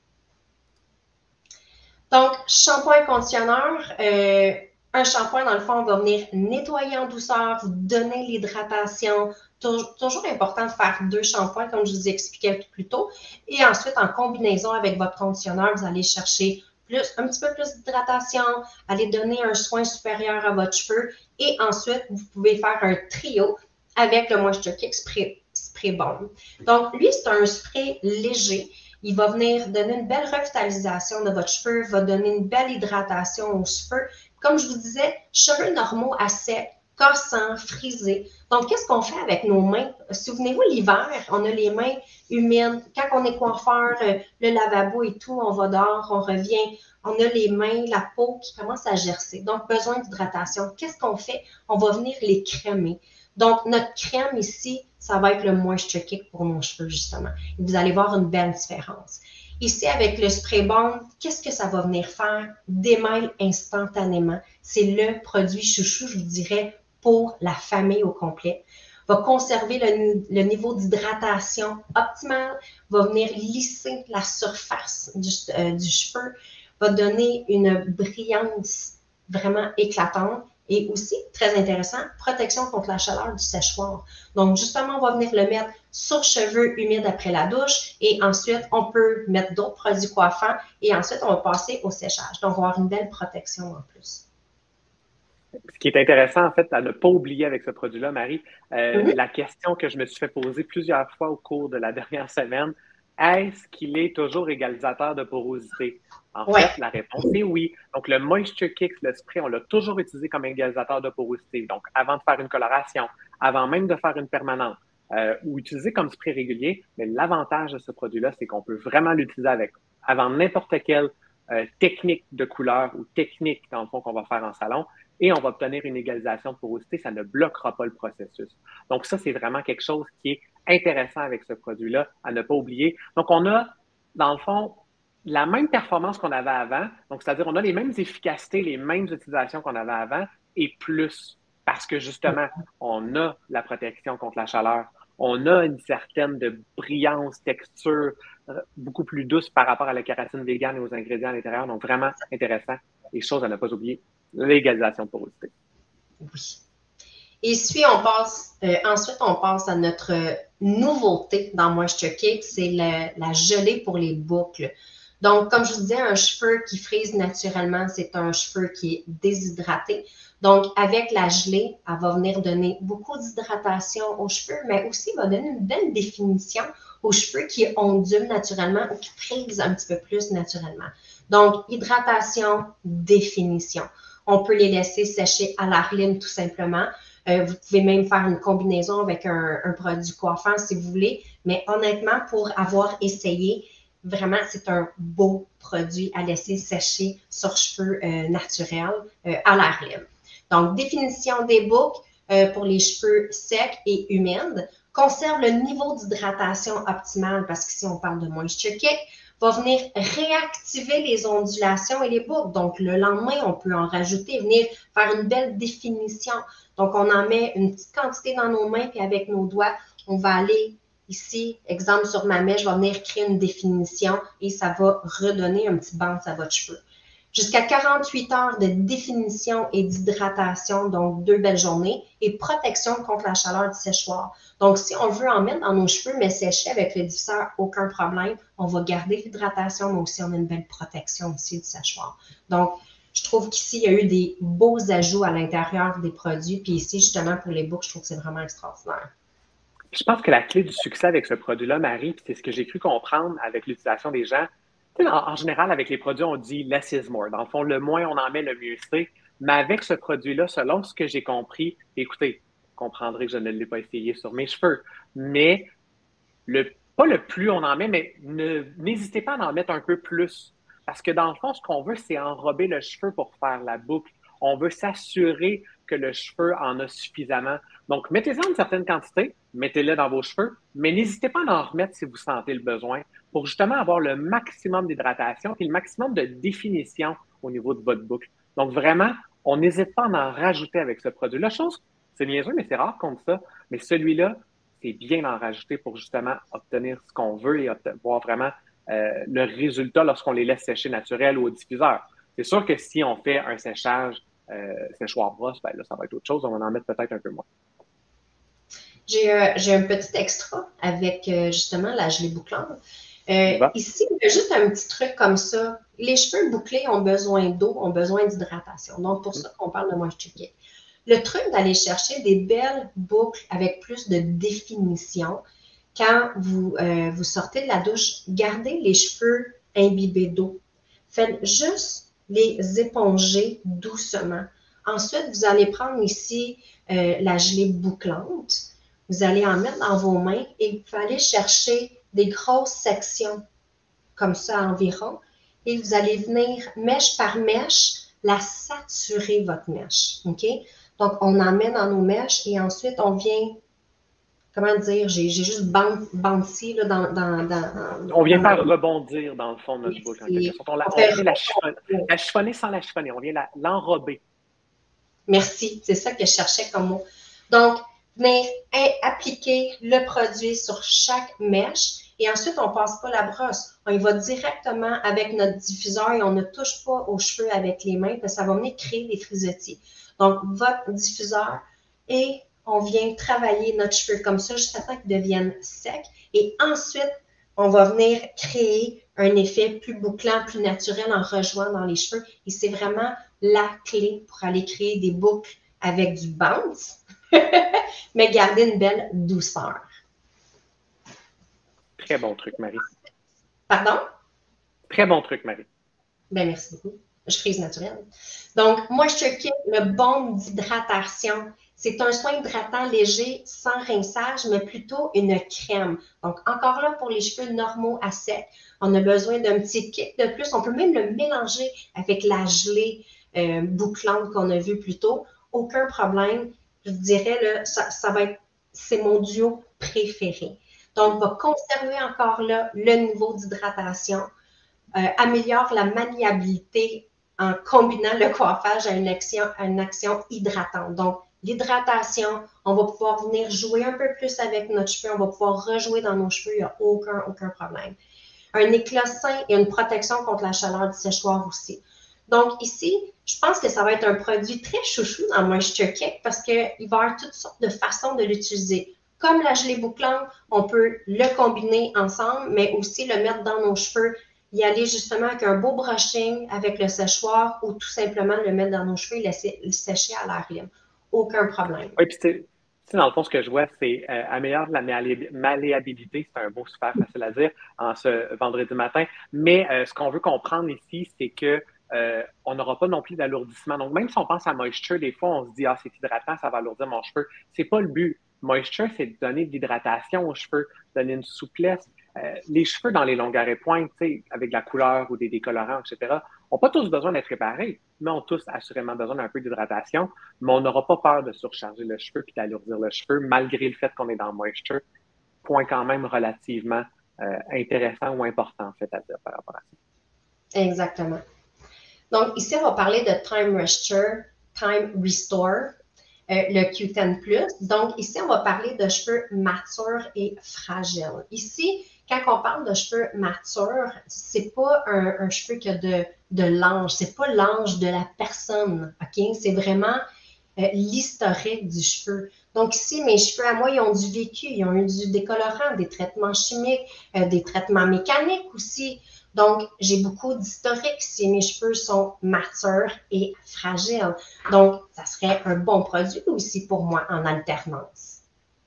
Donc, shampoing conditionneur, euh, un shampoing, dans le fond, va venir nettoyer en douceur, vous donner l'hydratation. Toujours, toujours important de faire deux shampoings, comme je vous expliquais plus tôt. Et ensuite, en combinaison avec votre conditionneur, vous allez chercher plus, un petit peu plus d'hydratation, aller donner un soin supérieur à votre cheveu. Et ensuite, vous pouvez faire un trio avec le Moisture Kit Spray, Spray Bomb. Donc, lui, c'est un spray léger. Il va venir donner une belle revitalisation de votre cheveu, va donner une belle hydratation aux cheveux. Comme je vous disais, cheveux normaux à sec, cassants, frisés. Donc, qu'est-ce qu'on fait avec nos mains? Souvenez-vous, l'hiver, on a les mains humides. Quand on est coiffeur, le lavabo et tout, on va dehors, on revient, on a les mains, la peau qui commence à gercer. Donc, besoin d'hydratation. Qu'est-ce qu'on fait? On va venir les crémer. Donc, notre crème ici, ça va être le Moisture Kit pour nos cheveux, justement. Et vous allez voir une belle différence. Ici, avec le spray bomb, qu'est-ce que ça va venir faire? Démêle instantanément. C'est le produit chouchou, je vous dirais, pour la famille au complet. Va conserver le, le niveau d'hydratation optimal, va venir lisser la surface du, euh, du cheveu, va donner une brillance vraiment éclatante. Et aussi, très intéressant, protection contre la chaleur du séchoir. Donc, justement, on va venir le mettre sur cheveux humides après la douche et ensuite, on peut mettre d'autres produits coiffants et ensuite, on va passer au séchage. Donc, on va avoir une belle protection en plus. Ce qui est intéressant, en fait, à ne pas oublier avec ce produit-là, Marie, euh, Mm-hmm. la question que je me suis fait poser plusieurs fois au cours de la dernière semaine, est-ce qu'il est toujours égalisateur de porosité? En Ouais. fait, la réponse est oui. Donc, le Moisture Kit, le spray, on l'a toujours utilisé comme égalisateur de porosité. Donc, avant de faire une coloration, avant même de faire une permanente, euh, ou utilisé comme spray régulier. Mais l'avantage de ce produit-là, c'est qu'on peut vraiment l'utiliser avec, avant n'importe quelle euh, technique de couleur ou technique, dans le fond, qu'on va faire en salon. Et on va obtenir une égalisation de porosité, ça ne bloquera pas le processus. Donc ça, c'est vraiment quelque chose qui est intéressant avec ce produit-là, à ne pas oublier. Donc on a, dans le fond, la même performance qu'on avait avant, donc c'est-à-dire on a les mêmes efficacités, les mêmes utilisations qu'on avait avant, et plus, parce que justement, on a la protection contre la chaleur, on a une certaine de brillance, texture, beaucoup plus douce par rapport à la kératine végane et aux ingrédients à l'intérieur, donc vraiment intéressant. Et chose à ne pas oublier, l'égalisation de porosité. Oui. Et puis, on passe, euh, ensuite, on passe à notre nouveauté dans Moisture Kit, c'est la, la gelée pour les boucles. Donc, comme je vous disais, un cheveu qui frise naturellement, c'est un cheveu qui est déshydraté. Donc, avec la gelée, elle va venir donner beaucoup d'hydratation aux cheveux, mais aussi va donner une belle définition aux cheveux qui ondulent naturellement ou qui frisent un petit peu plus naturellement. Donc, hydratation, définition. On peut les laisser sécher à l'air libre tout simplement. Euh, vous pouvez même faire une combinaison avec un, un produit coiffant si vous voulez. Mais honnêtement, pour avoir essayé, vraiment, c'est un beau produit à laisser sécher sur cheveux euh, naturels euh, à l'air libre. Donc, définition des boucles euh, pour les cheveux secs et humides. Conserve le niveau d'hydratation optimal parce que si on parle de Moisture Kit, va venir réactiver les ondulations et les boucles. Donc, le lendemain, on peut en rajouter, venir faire une belle définition. Donc, on en met une petite quantité dans nos mains, puis avec nos doigts, on va aller Ici, exemple sur ma mèche, je vais venir créer une définition et ça va redonner un petit bounce à votre cheveu. Jusqu'à quarante-huit heures de définition et d'hydratation, donc deux belles journées, et protection contre la chaleur du séchoir. Donc, si on veut en mettre dans nos cheveux, mais sécher avec le diffuseur, aucun problème. On va garder l'hydratation, mais aussi on a une belle protection aussi du séchoir. Donc, je trouve qu'ici, il y a eu des beaux ajouts à l'intérieur des produits. Puis ici, justement, pour les boucles, je trouve que c'est vraiment extraordinaire. Je pense que la clé du succès avec ce produit-là, Marie, puis c'est ce que j'ai cru comprendre avec l'utilisation des gens. Tu sais, en, en général, avec les produits, on dit less is more. Dans le fond, le moins on en met, le mieux c'est. Mais avec ce produit-là, selon ce que j'ai compris, écoutez, vous comprendrez que je ne l'ai pas essayé sur mes cheveux, mais le, pas le plus on en met, mais ne, n'hésitez pas à en mettre un peu plus. Parce que dans le fond, ce qu'on veut, c'est enrober le cheveu pour faire la boucle. On veut s'assurer que le cheveu en a suffisamment. Donc, mettez-en une certaine quantité, mettez-le dans vos cheveux, mais n'hésitez pas à en remettre si vous sentez le besoin pour justement avoir le maximum d'hydratation et le maximum de définition au niveau de votre boucle. Donc, vraiment, on n'hésite pas à en rajouter avec ce produit-là. Chose, c'est niaiseux, mais c'est rare qu'on dit ça. Mais celui-là, c'est bien d'en rajouter pour justement obtenir ce qu'on veut et voir vraiment euh, le résultat lorsqu'on les laisse sécher naturel ou au diffuseur. C'est sûr que si on fait un séchage euh, séchoir brosse, ben là, ça va être autre chose. On va en mettre peut-être un peu moins. J'ai euh, j'ai un petit extra avec euh, justement la gelée bouclante. Euh, ici, il y a juste un petit truc comme ça. Les cheveux bouclés ont besoin d'eau, ont besoin d'hydratation. Donc, pour ça qu'on parle de moisture kit. Le truc d'aller chercher des belles boucles avec plus de définition, quand vous, euh, vous sortez de la douche, gardez les cheveux imbibés d'eau. Faites juste les éponger doucement. Ensuite, vous allez prendre ici euh, la gelée bouclante. Vous allez en mettre dans vos mains et vous allez chercher des grosses sections comme ça environ. Et vous allez venir mèche par mèche, la saturer votre mèche. OK? Donc, on en met dans nos mèches et ensuite, on vient, comment dire, j'ai juste bouncy là, dans, dans, dans. On vient dans faire rebondir dans le fond de notre boucle, en quelque sorte. On, la, on vient la chiffonner, la chiffonner sans la chiffonner. On vient l'enrober. Merci, c'est ça que je cherchais comme mot. Donc, venir appliquer le produit sur chaque mèche et ensuite, on ne passe pas la brosse. On y va directement avec notre diffuseur et on ne touche pas aux cheveux avec les mains parce que ça va venir créer des frisottis. Donc, votre diffuseur et on vient travailler notre cheveu comme ça jusqu'à temps qu'il devienne sec. Et ensuite, on va venir créer un effet plus bouclant, plus naturel en rejoignant dans les cheveux. Et c'est vraiment la clé pour aller créer des boucles avec du bounce, mais garder une belle douceur. Très bon truc, Marie. Pardon? Très bon truc, Marie. Ben, merci beaucoup. Je frise naturelle. Donc, Moisture Kit, le baume d'hydratation. C'est un soin hydratant léger, sans rinçage, mais plutôt une crème. Donc, encore là, pour les cheveux normaux à sec, on a besoin d'un petit kick de plus. On peut même le mélanger avec la gelée euh, bouclante qu'on a vue plus tôt. Aucun problème. Je dirais, là, ça, ça va être, c'est mon duo préféré. Donc, on va conserver encore là le niveau d'hydratation. Euh, améliore la maniabilité en combinant le coiffage à une action, à une action hydratante. Donc, l'hydratation, on va pouvoir venir jouer un peu plus avec notre cheveu, on va pouvoir rejouer dans nos cheveux, il n'y a aucun, aucun problème. Un éclat sain et une protection contre la chaleur du séchoir aussi. Donc, ici, je pense que ça va être un produit très chouchou dans Moisture Kit parce qu'il va y avoir toutes sortes de façons de l'utiliser. Comme la gelée bouclante, on peut le combiner ensemble, mais aussi le mettre dans nos cheveux, y aller justement avec un beau brushing avec le séchoir ou tout simplement le mettre dans nos cheveux et laisser le sécher à l'air libre. Aucun problème. Oui, puis tu sais, dans le fond, ce que je vois, c'est euh, améliore la malé malléabilité. C'est un mot super facile à dire en ce vendredi matin. Mais euh, ce qu'on veut comprendre ici, c'est que euh, on n'aura pas non plus d'alourdissement. Donc, même si on pense à moisture, des fois, on se dit, ah, c'est hydratant, ça va alourdir mon cheveu. C'est pas le but. Moisture, c'est de donner de l'hydratation aux cheveux, donner une souplesse. Euh, les cheveux dans les longueurs et pointes, avec de la couleur ou des décolorants, et cetera, n'ont pas tous besoin d'être réparés, mais ont tous assurément besoin d'un peu d'hydratation. Mais on n'aura pas peur de surcharger le cheveu puis d'alourdir le cheveu, malgré le fait qu'on est dans moisture. Point quand même relativement euh, intéressant ou important, en fait, à dire par rapport à ça. Exactement. Donc, ici, on va parler de Time Moisture, Time Restore. euh, le Q dix plus. Donc, ici, on va parler de cheveux matures et fragiles. Ici, quand on parle de cheveux matures, c'est pas un, un cheveu que de, de l'ange, c'est pas l'ange de la personne, OK? C'est vraiment euh, l'historique du cheveu. Donc ici, mes cheveux à moi, ils ont du vécu, ils ont eu du décolorant, des traitements chimiques, euh, des traitements mécaniques aussi. Donc, j'ai beaucoup d'historique si mes cheveux sont matures et fragiles. Donc, ça serait un bon produit aussi pour moi en alternance.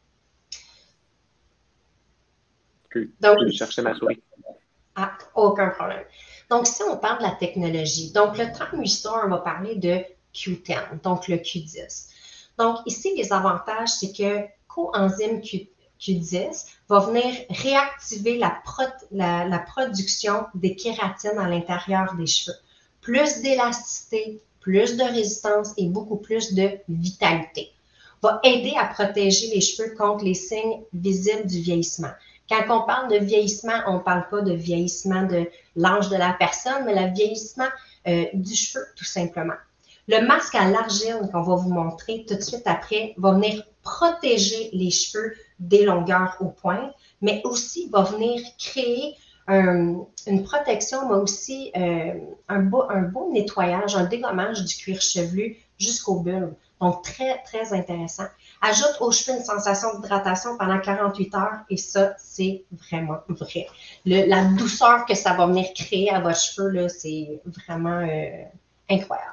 Donc, je cherchais ma souris. Ah, aucun problème. Donc, si on parle de la technologie, donc le transmusteur, on va parler de Q dix, donc le Q dix. Donc, ici, les avantages, c'est que coenzyme Q, Q10 va venir réactiver la, pro, la, la production des kératines à l'intérieur des cheveux. Plus d'élasticité, plus de résistance et beaucoup plus de vitalité. Va aider à protéger les cheveux contre les signes visibles du vieillissement. Quand on parle de vieillissement, on ne parle pas de vieillissement de l'âge de la personne, mais le vieillissement euh, du cheveu, tout simplement. Le masque à l'argile qu'on va vous montrer tout de suite après va venir protéger les cheveux des longueurs aux pointes, mais aussi va venir créer un, une protection, mais aussi euh, un, beau, un beau nettoyage, un dégommage du cuir chevelu jusqu'aux bulbes. Donc, très, très intéressant. Ajoute aux cheveux une sensation d'hydratation pendant quarante-huit heures et ça, c'est vraiment vrai. Le, la douceur que ça va venir créer à votre cheveux, c'est vraiment euh, incroyable.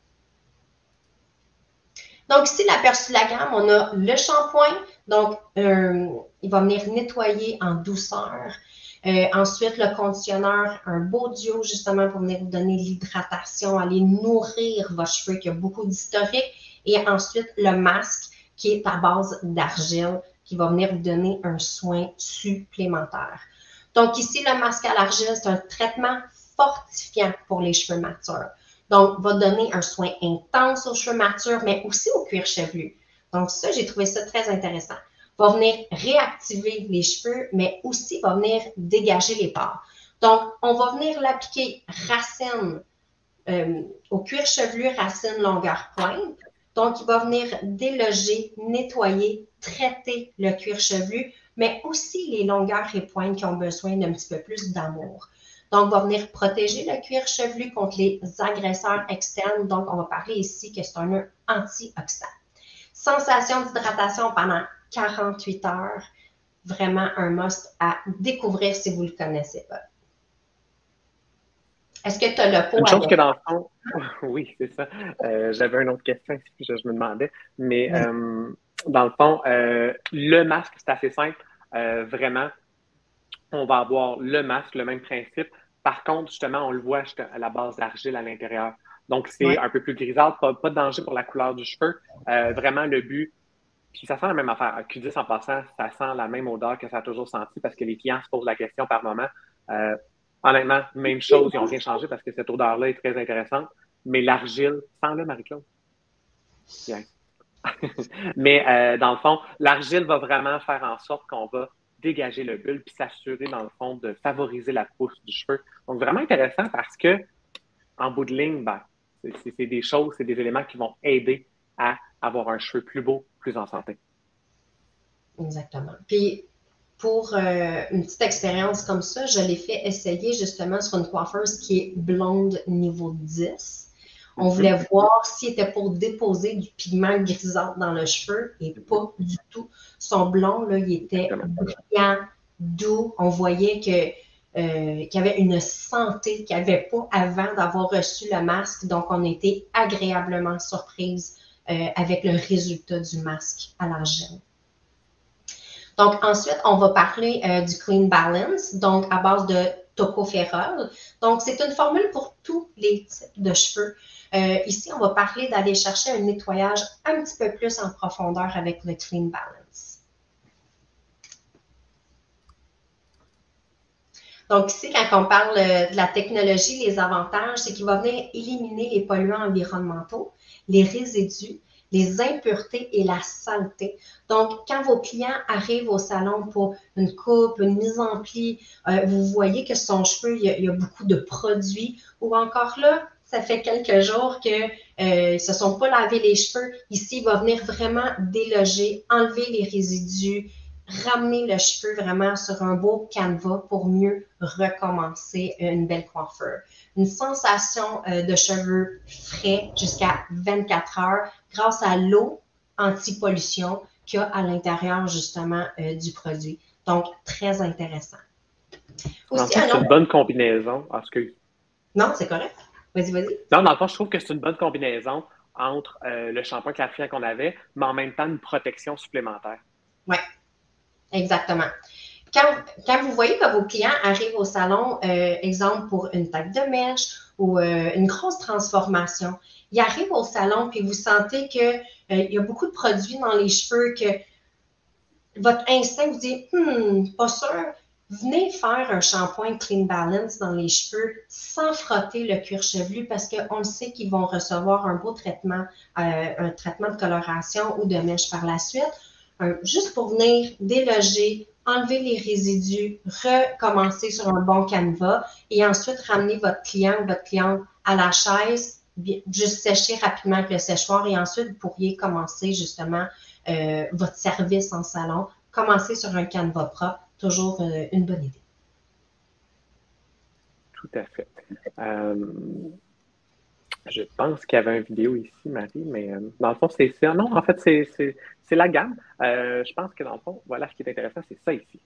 Donc, ici, l'aperçu de la gamme, on a le shampoing. Donc, euh, il va venir nettoyer en douceur. Euh, ensuite, le conditionneur, un beau duo justement pour venir vous donner l'hydratation, aller nourrir vos cheveux qui a beaucoup d'historique. Et ensuite, le masque qui est à base d'argile qui va venir vous donner un soin supplémentaire. Donc, ici, le masque à l'argile, c'est un traitement fortifiant pour les cheveux matures. Donc, va donner un soin intense aux cheveux matures, mais aussi au cuir chevelu. Donc, ça, j'ai trouvé ça très intéressant. Va venir réactiver les cheveux, mais aussi va venir dégager les pores. Donc, on va venir l'appliquer racine euh, au cuir chevelu, racine, longueur, pointe. Donc, il va venir déloger, nettoyer, traiter le cuir chevelu, mais aussi les longueurs et pointes qui ont besoin d'un petit peu plus d'amour. Donc, va venir protéger le cuir chevelu contre les agresseurs externes. Donc, on va parler ici que c'est un antioxydant. Sensation d'hydratation pendant quarante-huit heures. Vraiment un must à découvrir si vous ne le connaissez pas. Est-ce que tu as le pot Une chose avec? que dans le fond, oui, c'est ça. Euh, J'avais une autre question, je, je me demandais. Mais Oui. euh, dans le fond, euh, le masque, c'est assez simple. Euh, vraiment, on va avoir le masque, le même principe. Par contre, justement, on le voit à la base d'argile à l'intérieur. Donc, c'est Ouais. un peu plus grisâtre, pas, pas de danger pour la couleur du cheveu. Euh, vraiment, le but, puis ça sent la même affaire. Q dix en passant, ça sent la même odeur que ça a toujours senti parce que les clients se posent la question par moment. Euh, honnêtement, même chose, ils n'ont rien changé parce que cette odeur-là est très intéressante. Mais l'argile, sens-le, Marie-Claude. Bien. Mais euh, dans le fond, l'argile va vraiment faire en sorte qu'on va dégager le bulbe puis s'assurer, dans le fond, de favoriser la pousse du cheveu. Donc, vraiment intéressant parce que, en bout de ligne, ben, c'est des choses, c'est des éléments qui vont aider à avoir un cheveu plus beau, plus en santé. Exactement. Puis, pour euh, une petite expérience comme ça, je l'ai fait essayer justement sur une coiffeuse qui est blonde niveau dix. On voulait mm-hmm. voir s'il était pour déposer du pigment grisâtre dans le cheveu et pas du tout. Son blond, là, il était brillant, doux. On voyait que, euh, qu'il y avait une santé qu'il n'y avait pas avant d'avoir reçu le masque. Donc, on était agréablement surprise euh, avec le résultat du masque à l'argile. Donc, ensuite, on va parler euh, du Clean Balance, donc à base de tocopherol. Donc, c'est une formule pour tous les types de cheveux. Euh, ici, on va parler d'aller chercher un nettoyage un petit peu plus en profondeur avec le Clean Balance. Donc, ici, quand on parle de la technologie, les avantages, c'est qu'il va venir éliminer les polluants environnementaux, les résidus, les impuretés et la saleté. Donc, quand vos clients arrivent au salon pour une coupe, une mise en pli, euh, vous voyez que son cheveu, il y, a, il y a beaucoup de produits ou encore là, ça fait quelques jours qu'ils euh, ne se sont pas lavé les cheveux. Ici, il va venir vraiment déloger, enlever les résidus, ramener le cheveu vraiment sur un beau canevas pour mieux recommencer une belle coiffure. Une sensation euh, de cheveux frais jusqu'à vingt-quatre heures grâce à l'eau anti-pollution qu'il y a à l'intérieur justement euh, du produit. Donc, très intéressant. Dans le Aussi, fond, un c'est une autre... bonne combinaison. Ah, excuse. Non, c'est correct. Vas-y, vas-y. Non, dans le fond, je trouve que c'est une bonne combinaison entre euh, le shampoing clarifiant qu'on avait, mais en même temps une protection supplémentaire. Oui, exactement. Quand, quand vous voyez que vos clients arrivent au salon, euh, exemple pour une tête de mèche ou euh, une grosse transformation, ils arrivent au salon puis vous sentez qu'il euh, y a beaucoup de produits dans les cheveux, que votre instinct vous dit hmm, pas sûr, venez faire un shampoing Clean Balance dans les cheveux sans frotter le cuir chevelu parce qu'on le sait qu'ils vont recevoir un beau traitement, euh, un traitement de coloration ou de mèche par la suite, euh, juste pour venir déloger, enlever les résidus, recommencer sur un bon canevas et ensuite ramener votre client ou votre cliente à la chaise, juste sécher rapidement avec le séchoir et ensuite vous pourriez commencer justement euh, votre service en salon, commencer sur un canevas propre, toujours euh, une bonne idée. Tout à fait. Euh, je pense qu'il y avait une vidéo ici, Marie, mais euh, dans le fond, c'est ça. Non, en fait, c'est la gamme. Euh, je pense que dans le fond, voilà, ce qui est intéressant, c'est ça ici.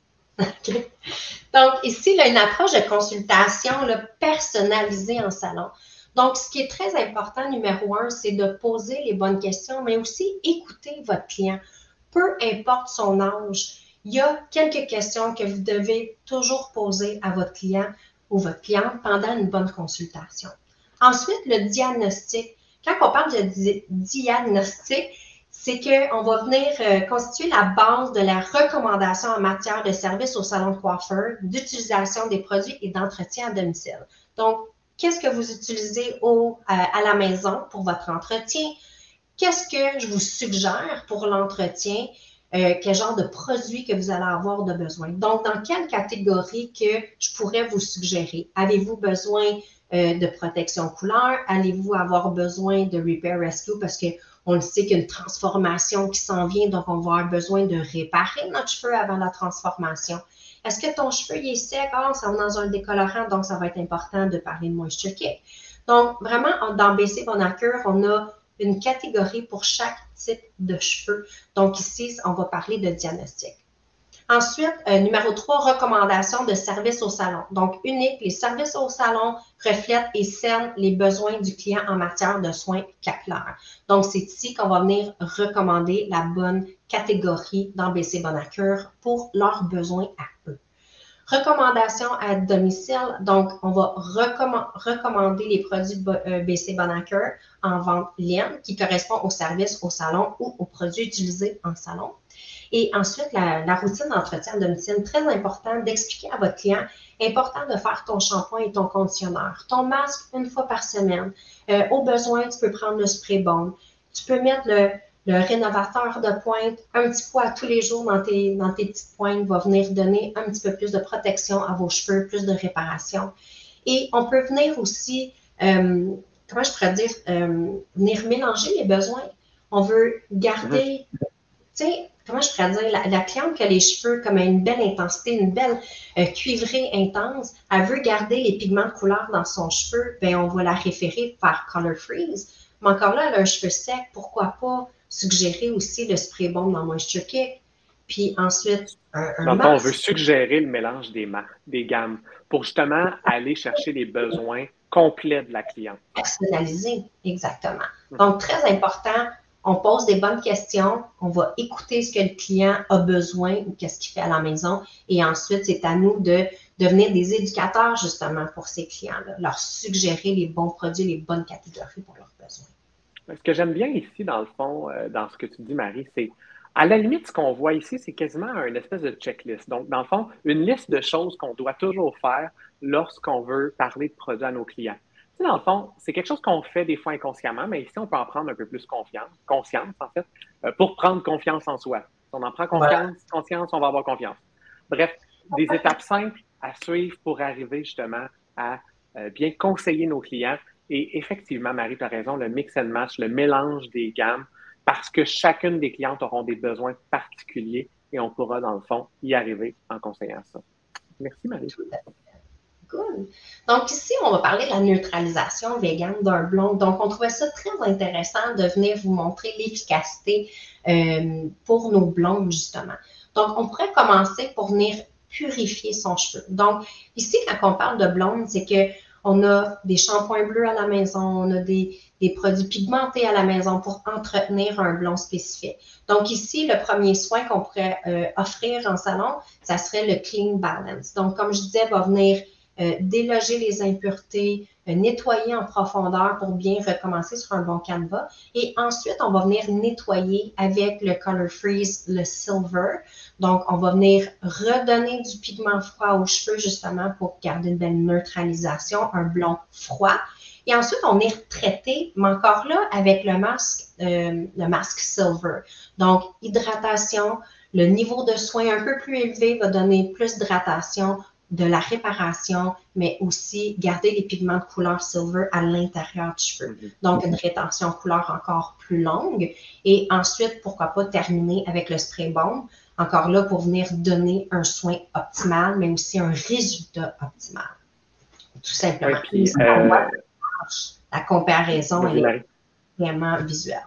Okay. Donc, ici, là, une approche de consultation là, personnalisée en salon. Donc, ce qui est très important, numéro un, c'est de poser les bonnes questions, mais aussi écouter votre client. Peu importe son âge, il y a quelques questions que vous devez toujours poser à votre client ou votre cliente pendant une bonne consultation. Ensuite, le diagnostic. Quand on parle de di diagnostic, c'est qu'on va venir euh, constituer la base de la recommandation en matière de services au salon de coiffeur, d'utilisation des produits et d'entretien à domicile. Donc, qu'est-ce que vous utilisez au, euh, à la maison pour votre entretien? Qu'est-ce que je vous suggère pour l'entretien? Euh, quel genre de produit que vous allez avoir de besoin? Donc, dans quelle catégorie que je pourrais vous suggérer? Avez-vous besoin euh, de protection couleur? Allez-vous avoir besoin de Repair Rescue parce que on le sait qu'il y a une transformation qui s'en vient, donc on va avoir besoin de réparer notre cheveu avant la transformation. Est-ce que ton cheveu il est sec? Ah, ça va dans un décolorant, donc ça va être important de parler de Moisture Kick. Donc, vraiment, dans B C Bonacure, on a une catégorie pour chaque type de cheveux. Donc, ici, on va parler de diagnostic. Ensuite, euh, numéro trois, recommandation de services au salon. Donc, unique, les services au salon reflètent et cernent les besoins du client en matière de soins capillaires. Donc, c'est ici qu'on va venir recommander la bonne catégorie dans B C Bonacure pour leurs besoins à eux. Recommandation à domicile, donc on va recommand recommander les produits B C Bonacure en vente ligne qui correspond au service au salon ou aux produits utilisés en salon. Et ensuite, la, la routine d'entretien à domicile, très important d'expliquer à votre client, important de faire ton shampoing et ton conditionneur, ton masque une fois par semaine. Euh, au besoin, tu peux prendre le spray bomb. Tu peux mettre le, le rénovateur de pointe, un petit peu à tous les jours dans tes, dans tes petites pointes, va venir donner un petit peu plus de protection à vos cheveux, plus de réparation. Et on peut venir aussi, euh, comment je pourrais dire, euh, venir mélanger les besoins. On veut garder, mm-hmm. tu sais, comment je pourrais dire, la, la cliente qui a les cheveux comme une belle intensité, une belle euh, cuivrée intense, elle veut garder les pigments de couleur dans son cheveu, bien, on va la référer par Color Freeze. Mais encore là, elle a un cheveu sec, pourquoi pas suggérer aussi le spray bomb dans Moisture Kick. Puis ensuite, un, un dans le masque. fond, on veut suggérer le mélange des marques, des gammes, pour justement aller chercher les besoins complets de la cliente. Personnalisé, exactement. Donc, très important, on pose des bonnes questions, on va écouter ce que le client a besoin ou qu'est-ce qu'il fait à la maison. Et ensuite, c'est à nous de devenir des éducateurs justement pour ces clients-là, leur suggérer les bons produits, les bonnes catégories pour leurs besoins. Ce que j'aime bien ici, dans le fond, euh, dans ce que tu dis, Marie, c'est à la limite, ce qu'on voit ici, c'est quasiment une espèce de checklist. Donc, dans le fond, une liste de choses qu'on doit toujours faire lorsqu'on veut parler de produits à nos clients. Tu sais, dans le fond, c'est quelque chose qu'on fait des fois inconsciemment, mais ici, on peut en prendre un peu plus confiance, conscience, en fait, euh, pour prendre confiance en soi. Si on en prend confiance, conscience, on va avoir confiance. Bref, des étapes simples à suivre pour arriver justement à euh, bien conseiller nos clients Et effectivement, Marie, tu as raison, le mix and match, le mélange des gammes, parce que chacune des clientes auront des besoins particuliers et on pourra, dans le fond, y arriver en conseillant ça. Merci, Marie. Cool. Donc ici, on va parler de la neutralisation végane d'un blond. Donc, on trouvait ça très intéressant de venir vous montrer l'efficacité euh, pour nos blondes, justement. Donc, on pourrait commencer pour venir purifier son cheveu. Donc, ici, quand on parle de blonde, c'est que on a des shampoings bleus à la maison, on a des, des produits pigmentés à la maison pour entretenir un blond spécifique. Donc ici, le premier soin qu'on pourrait euh, offrir en salon, ça serait le Clean Balance. Donc, comme je disais, va venir Euh, déloger les impuretés, euh, nettoyer en profondeur pour bien recommencer sur un bon canevas. Et ensuite, on va venir nettoyer avec le Color Freeze, le Silver. Donc, on va venir redonner du pigment froid aux cheveux justement pour garder une belle neutralisation, un blond froid. Et ensuite, on est retraité, mais encore là, avec le masque, euh, le masque Silver. Donc, hydratation, le niveau de soin un peu plus élevé va donner plus d'hydratation, de la réparation, mais aussi garder les pigments de couleur silver à l'intérieur du cheveu. Donc, une rétention de couleur encore plus longue. Et ensuite, pourquoi pas terminer avec le spray bomb, encore là pour venir donner un soin optimal, mais aussi un résultat optimal. Tout simplement. Oui, puis, euh... la comparaison, elle est vraiment visuelle.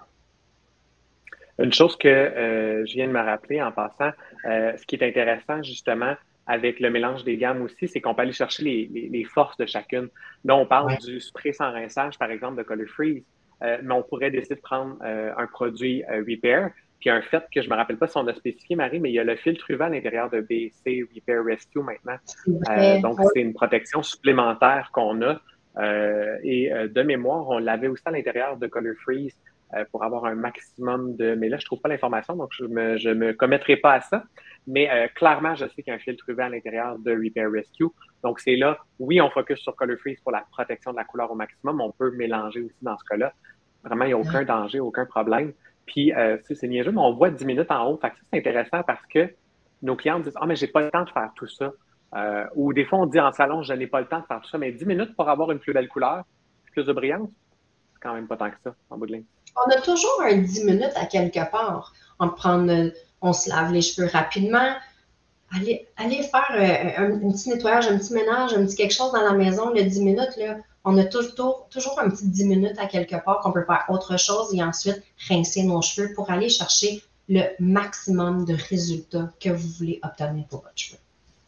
Une chose que euh, je viens de me rappeler en passant, euh, ce qui est intéressant justement, avec le mélange des gammes aussi, c'est qu'on peut aller chercher les, les, les forces de chacune. Là, on parle ouais. du spray sans rinçage, par exemple, de Color Freeze, euh, mais on pourrait décider de prendre euh, un produit euh, Repair, puis un fait que je ne me rappelle pas si on a spécifié, Marie, mais il y a le filtre U V à l'intérieur de B C Repair Rescue maintenant. Euh, donc, c'est une protection supplémentaire qu'on a. Euh, et euh, de mémoire, on l'avait aussi à l'intérieur de Color Freeze euh, pour avoir un maximum de... Mais là, je ne trouve pas l'information, donc je ne me, je me commettrai pas à ça. Mais euh, clairement, je sais qu'il y a un filtre U V à l'intérieur de Repair Rescue. Donc, c'est là, oui, on focus sur Color Freeze pour la protection de la couleur au maximum. On peut mélanger aussi dans ce cas-là. Vraiment, il n'y a aucun danger, aucun problème. Puis, euh, c'est niaiseux, mais on voit dix minutes en haut. Fait que ça, c'est intéressant parce que nos clients disent « Ah, mais j'ai pas le temps de faire tout ça. Euh, » Ou des fois, on dit en salon « Je n'ai pas le temps de faire tout ça. » Mais dix minutes pour avoir une plus belle couleur, plus de brillance, c'est quand même pas tant que ça, en bout de ligne. On a toujours un dix minutes à quelque part. On prend, on se lave les cheveux rapidement. Allez, allez faire un, un, un petit nettoyage, un petit ménage, un petit quelque chose dans la maison, le dix minutes, là, on a toujours, toujours un petit dix minutes à quelque part qu'on peut faire autre chose et ensuite rincer nos cheveux pour aller chercher le maximum de résultats que vous voulez obtenir pour votre cheveu.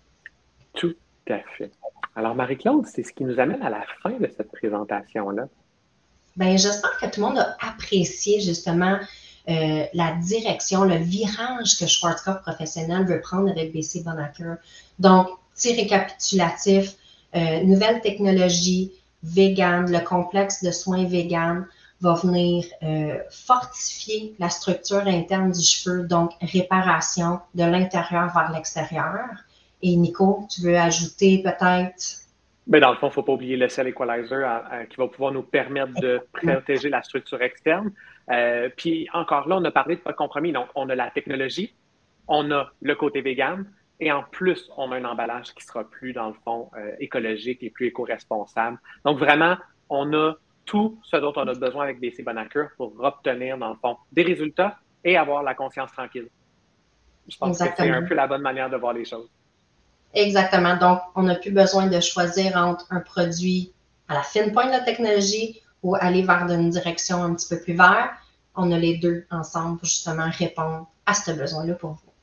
Tout à fait. Alors, Marie-Claude, c'est ce qui nous amène à la fin de cette présentation-là. Bien, j'espère que tout le monde a apprécié justement euh, la direction, le virage que Schwarzkopf Professionnel veut prendre avec B C Bonaccur. Donc, petit récapitulatif, euh, nouvelle technologie, vegan, le complexe de soins vegan va venir euh, fortifier la structure interne du cheveu, donc réparation de l'intérieur vers l'extérieur. Et Nico, tu veux ajouter peut-être... Mais dans le fond, il ne faut pas oublier le Cell Equalizer à, à, qui va pouvoir nous permettre de protéger la structure externe. Euh, puis encore là, on a parlé de pas de compromis. Donc, on a la technologie, on a le côté vegan et en plus, on a un emballage qui sera plus, dans le fond, euh, écologique et plus éco-responsable. Donc vraiment, on a tout ce dont on a besoin avec B C Bonaccur pour obtenir, dans le fond, des résultats et avoir la conscience tranquille. Je pense Exactement. que c'est un peu la bonne manière de voir les choses. Exactement. Donc, on n'a plus besoin de choisir entre un produit à la fine pointe de la technologie ou aller vers une direction un petit peu plus vert. On a les deux ensemble pour justement répondre à ce besoin-là pour vous.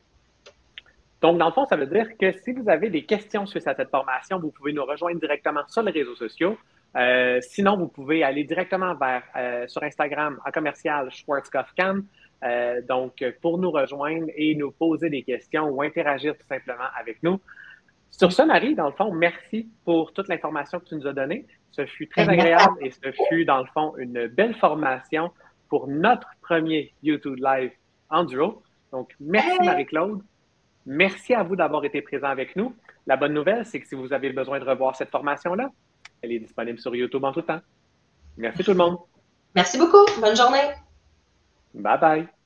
Donc, dans le fond, ça veut dire que si vous avez des questions suite à cette formation, vous pouvez nous rejoindre directement sur les réseaux sociaux. Euh, sinon, vous pouvez aller directement vers euh, sur Instagram en commercial SchwarzkopfCam. Euh, donc, pour nous rejoindre et nous poser des questions ou interagir tout simplement avec nous. Sur ce, Marie, dans le fond, merci pour toute l'information que tu nous as donnée. Ce fut très agréable et ce fut, dans le fond, une belle formation pour notre premier YouTube Live en duo. Donc, merci Marie-Claude. Merci à vous d'avoir été présent avec nous. La bonne nouvelle, c'est que si vous avez besoin de revoir cette formation-là, elle est disponible sur YouTube en tout temps. Merci tout le monde. Merci beaucoup. Bonne journée. Bye bye.